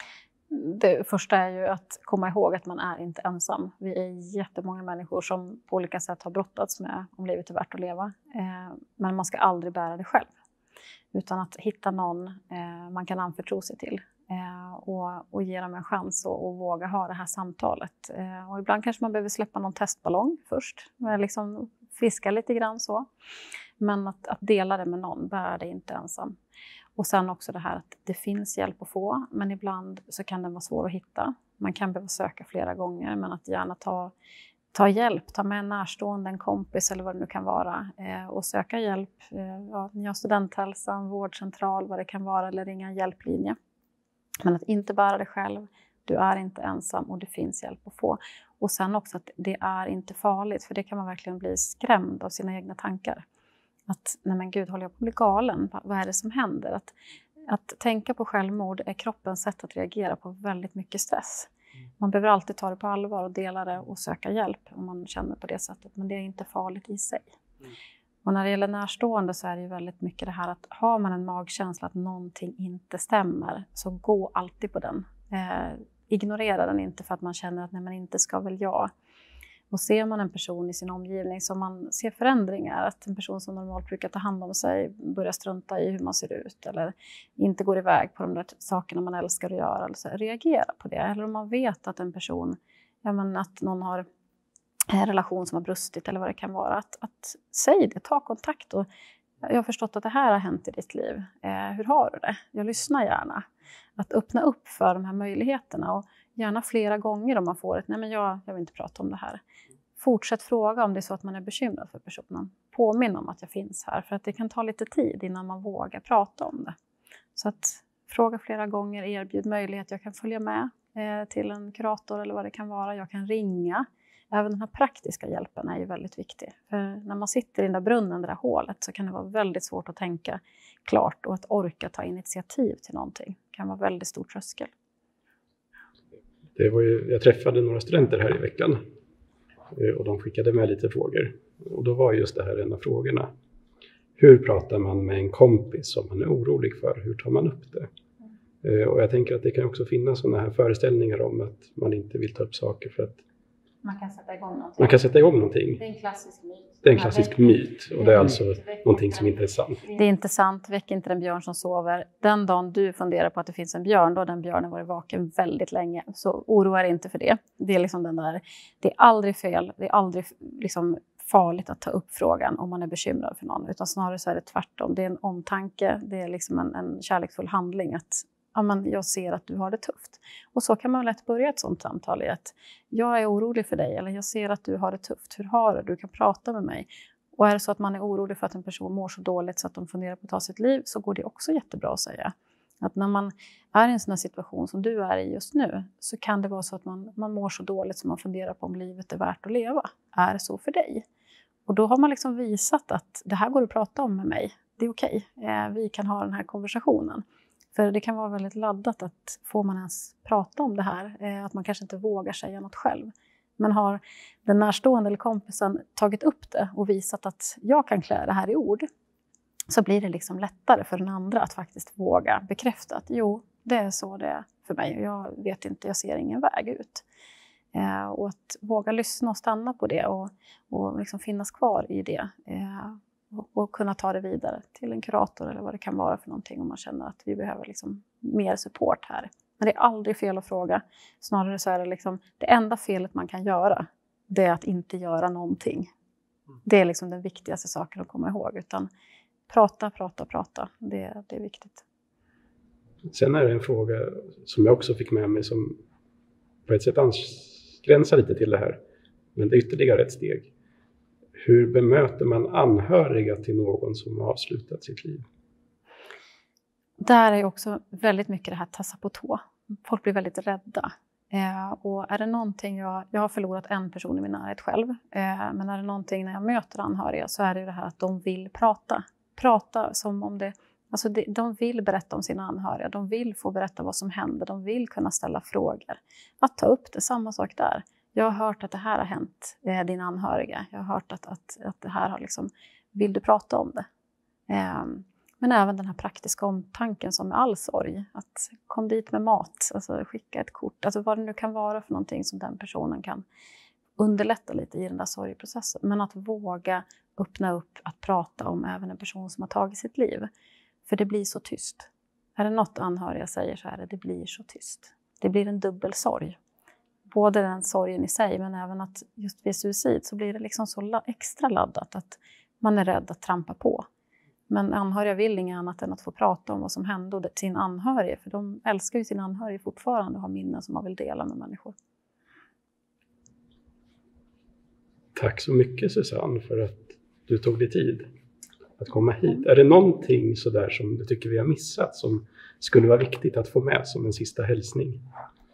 Det första är ju att komma ihåg att man är inte ensam. Vi är jättemånga människor som på olika sätt har brottats med om livet är värt att leva. Eh, men man ska aldrig bära det själv. Utan att hitta någon eh, man kan anförtro sig till. Eh, och, och ge dem en chans och, och våga ha det här samtalet. Eh, och ibland kanske man behöver släppa någon testballong först. Liksom fiska lite grann så. Men att, att dela det med någon, bär det inte ensam. Och sen också det här att det finns hjälp att få. Men ibland så kan den vara svår att hitta. Man kan behöva söka flera gånger. Men att gärna ta, ta hjälp. Ta med en närstående, en kompis eller vad det nu kan vara. Eh, och söka hjälp. Eh, ja, ni har studenthälsan, vårdcentral, vad det kan vara. Eller ringa en hjälplinje. Men att inte bära det själv. Du är inte ensam och det finns hjälp att få. Och sen också att det är inte farligt. För det kan man verkligen bli skrämd av sina egna tankar. Att, nej men gud, håller jag på att bli galen? Vad är det som händer? Att, att tänka på självmord är kroppens sätt att reagera på väldigt mycket stress. Man behöver alltid ta det på allvar och dela det och söka hjälp om man känner på det sättet. Men det är inte farligt i sig. Mm. Och när det gäller närstående så är det ju väldigt mycket det här att har man en magkänsla att någonting inte stämmer så gå alltid på den. Eh, ignorera den inte för att man känner att nej men inte ska väl jag. Och ser man en person i sin omgivning som man ser förändringar, att en person som normalt brukar ta hand om sig börjar strunta i hur man ser ut eller inte går iväg på de där sakerna man älskar att göra, eller så, reagera på det. Eller om man vet att en person, ja men att någon har en relation som har brustit eller vad det kan vara, att, att säg det, ta kontakt och jag har förstått att det här har hänt i ditt liv. Eh, hur har du det? Jag lyssnar gärna. Att öppna upp för de här möjligheterna och gärna flera gånger om man får ett nej men jag, jag vill inte prata om det här. Fortsätt fråga om det är så att man är bekymrad för personen. Påminn om att jag finns här för att det kan ta lite tid innan man vågar prata om det. Så att fråga flera gånger, erbjud möjlighet. Jag kan följa med eh, till en kurator eller vad det kan vara. Jag kan ringa. Även den här praktiska hjälpen är ju väldigt viktig. För när man sitter i den där brunnen, det där hålet, så kan det vara väldigt svårt att tänka klart. Och att orka ta initiativ till någonting kan vara väldigt stor tröskel. Det var ju, jag träffade några studenter här i veckan. Och de skickade med lite frågor. Och då var just det här en av frågorna. Hur pratar man med en kompis som man är orolig för? Hur tar man upp det? Mm. Och jag tänker att det kan också finnas sådana här föreställningar om att man inte vill ta upp saker för att man kan sätta igång någonting. Man kan sätta igång någonting. Det är en klassisk myt. Det är en klassisk myt och det är alltså någonting som inte är sant. Det är inte sant, väck inte den björn som sover. Den dagen du funderar på att det finns en björn, då har den björnen varit vaken väldigt länge. Så oroa dig inte för det. Det är liksom den där, det är aldrig fel, det är aldrig liksom farligt att ta upp frågan om man är bekymrad för någon. Utan snarare så är det tvärtom. Det är en omtanke, det är liksom en, en kärleksfull handling att ja, men jag ser att du har det tufft. Och så kan man lätt börja ett sånt samtal i att jag är orolig för dig eller jag ser att du har det tufft. Hur har du? Du kan prata med mig. Och är det så att man är orolig för att en person mår så dåligt så att de funderar på att ta sitt liv så går det också jättebra att säga. Att när man är i en sån här situation som du är i just nu så kan det vara så att man, man mår så dåligt som man funderar på om livet är värt att leva. Är det så för dig? Och då har man liksom visat att det här går att prata om med mig. Det är okej. Eh, vi kan ha den här konversationen. För det kan vara väldigt laddat att får man ens prata om det här. Eh, att man kanske inte vågar säga något själv. Men har den närstående eller kompisen tagit upp det och visat att jag kan klä det här i ord. Så blir det liksom lättare för den andra att faktiskt våga bekräfta att jo, det är så det är för mig. Jag vet inte, jag ser ingen väg ut. Eh, och att våga lyssna och stanna på det och, och liksom finnas kvar i det. Eh, och, och kunna ta det vidare till en kurator eller vad det kan vara för någonting om man känner att vi behöver liksom mer support här. Men det är aldrig fel att fråga. Snarare så är det liksom det enda felet man kan göra, det är att inte göra någonting. Det är liksom den viktigaste saken att komma ihåg. Utan prata, prata, prata. Det, det är viktigt. Sen är det en fråga som jag också fick med mig som på ett sätt gränsar lite till det här. Men det är ytterligare ett steg. Hur bemöter man anhöriga till någon som har avslutat sitt liv? Där är också väldigt mycket det här tassa på tå. Folk blir väldigt rädda. Eh, och är det någonting jag, jag har förlorat en person i min närhet själv. Eh, men är det någonting när jag möter anhöriga så är det det här att de vill prata. Prata som om det, alltså det, de vill berätta om sina anhöriga. De vill få berätta vad som händer. De vill kunna ställa frågor. Att ta upp det, samma sak där. Jag har hört att det här har hänt eh, din anhöriga. Jag har hört att, att, att det här har liksom, vill du prata om det? Eh, Men även den här praktiska omtanken som med all sorg. Att kom dit med mat, alltså skicka ett kort. Alltså vad det nu kan vara för någonting som den personen kan underlätta lite i den där sorgprocessen. Men att våga öppna upp att prata om även en person som har tagit sitt liv. För det blir så tyst. Är det något anhöriga säger så är det, det blir så tyst. Det blir en dubbel sorg. Både den sorgen i sig men även att just vid suicid så blir det liksom så extra laddat att man är rädd att trampa på. Men anhöriga vill inget annat än att få prata om vad som hände och sin anhöriga. För de älskar ju sin anhöriga fortfarande och har minnen som man vill dela med människor. Tack så mycket Susanne för att du tog dig tid att komma hit. Är det någonting så där som du tycker vi har missat som skulle vara viktigt att få med som en sista hälsning?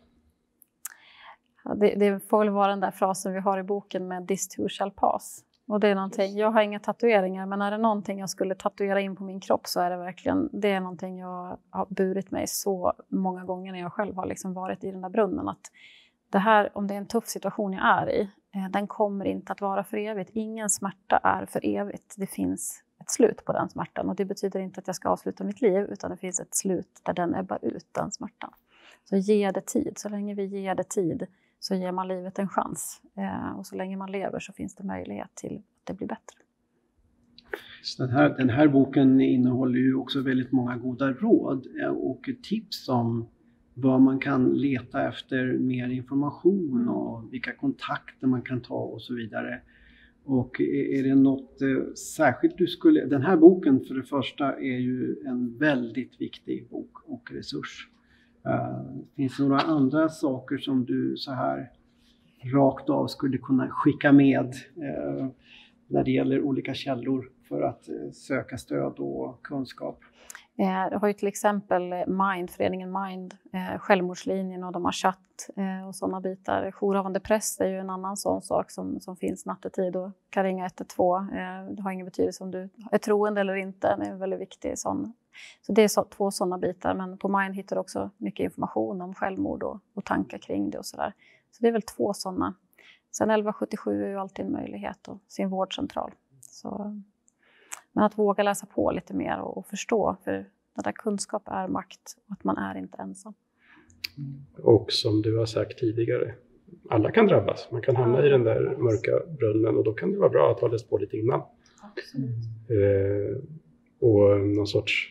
Ja, det, det får väl vara den där frasen vi har i boken med "This too shall pass". Och det är någonting, jag har inga tatueringar men är det någonting jag skulle tatuera in på min kropp så är det verkligen, det är någonting jag har burit mig så många gånger när jag själv har liksom varit i den där brunnen. Att det här, om det är en tuff situation jag är i, eh, den kommer inte att vara för evigt. Ingen smärta är för evigt. Det finns ett slut på den smärtan och det betyder inte att jag ska avsluta mitt liv utan det finns ett slut där den ebbar ut, den smärtan. Så ge det tid, så länge vi ger det tid så ger man livet en chans. Eh, och så länge man lever så finns det möjlighet till att det blir bättre. Den här, den här boken innehåller ju också väldigt många goda råd och tips om vad man kan leta efter mer information och vilka kontakter man kan ta och så vidare. Och är det något särskilt du skulle... Den här boken för det första är ju en väldigt viktig bok och resurs. Uh, finns det några andra saker som du så här rakt av skulle kunna skicka med uh, när det gäller olika källor för att uh, söka stöd och kunskap? Jag har ju till exempel Mind, föreningen Mind, eh, Självmordslinjen och de har chatt eh, och sådana bitar. Jourhavande präst är ju en annan sån sak som, som finns nattetid och kan ringa ett ett två. Eh, det har ingen betydelse om du är troende eller inte, det är en väldigt viktig sån. Så det är så, två sådana bitar, men på Mind hittar du också mycket information om självmord och, och tankar kring det och sådär. Så det är väl två sådana. Sen elva sjuttiosju är ju alltid en möjlighet och sin vårdcentral. Så... Men att våga läsa på lite mer och, och förstå, för den där kunskap är makt och att man är inte ensam. Och som du har sagt tidigare, alla kan drabbas. Man kan hamna i den där mörka brunnen och då kan det vara bra att ha läst på lite innan. Absolut. Eh, och någon sorts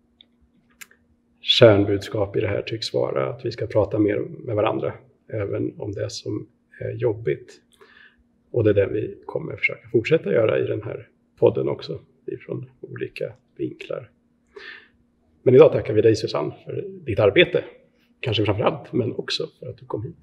kärnbudskap i det här tycks vara att vi ska prata mer med varandra, även om det som är jobbigt. Och det är det vi kommer försöka fortsätta göra i den här podden också, ifrån olika vinklar. Men idag tackar vi dig, Susanne, för ditt arbete. Kanske framför allt, men också för att du kom hit.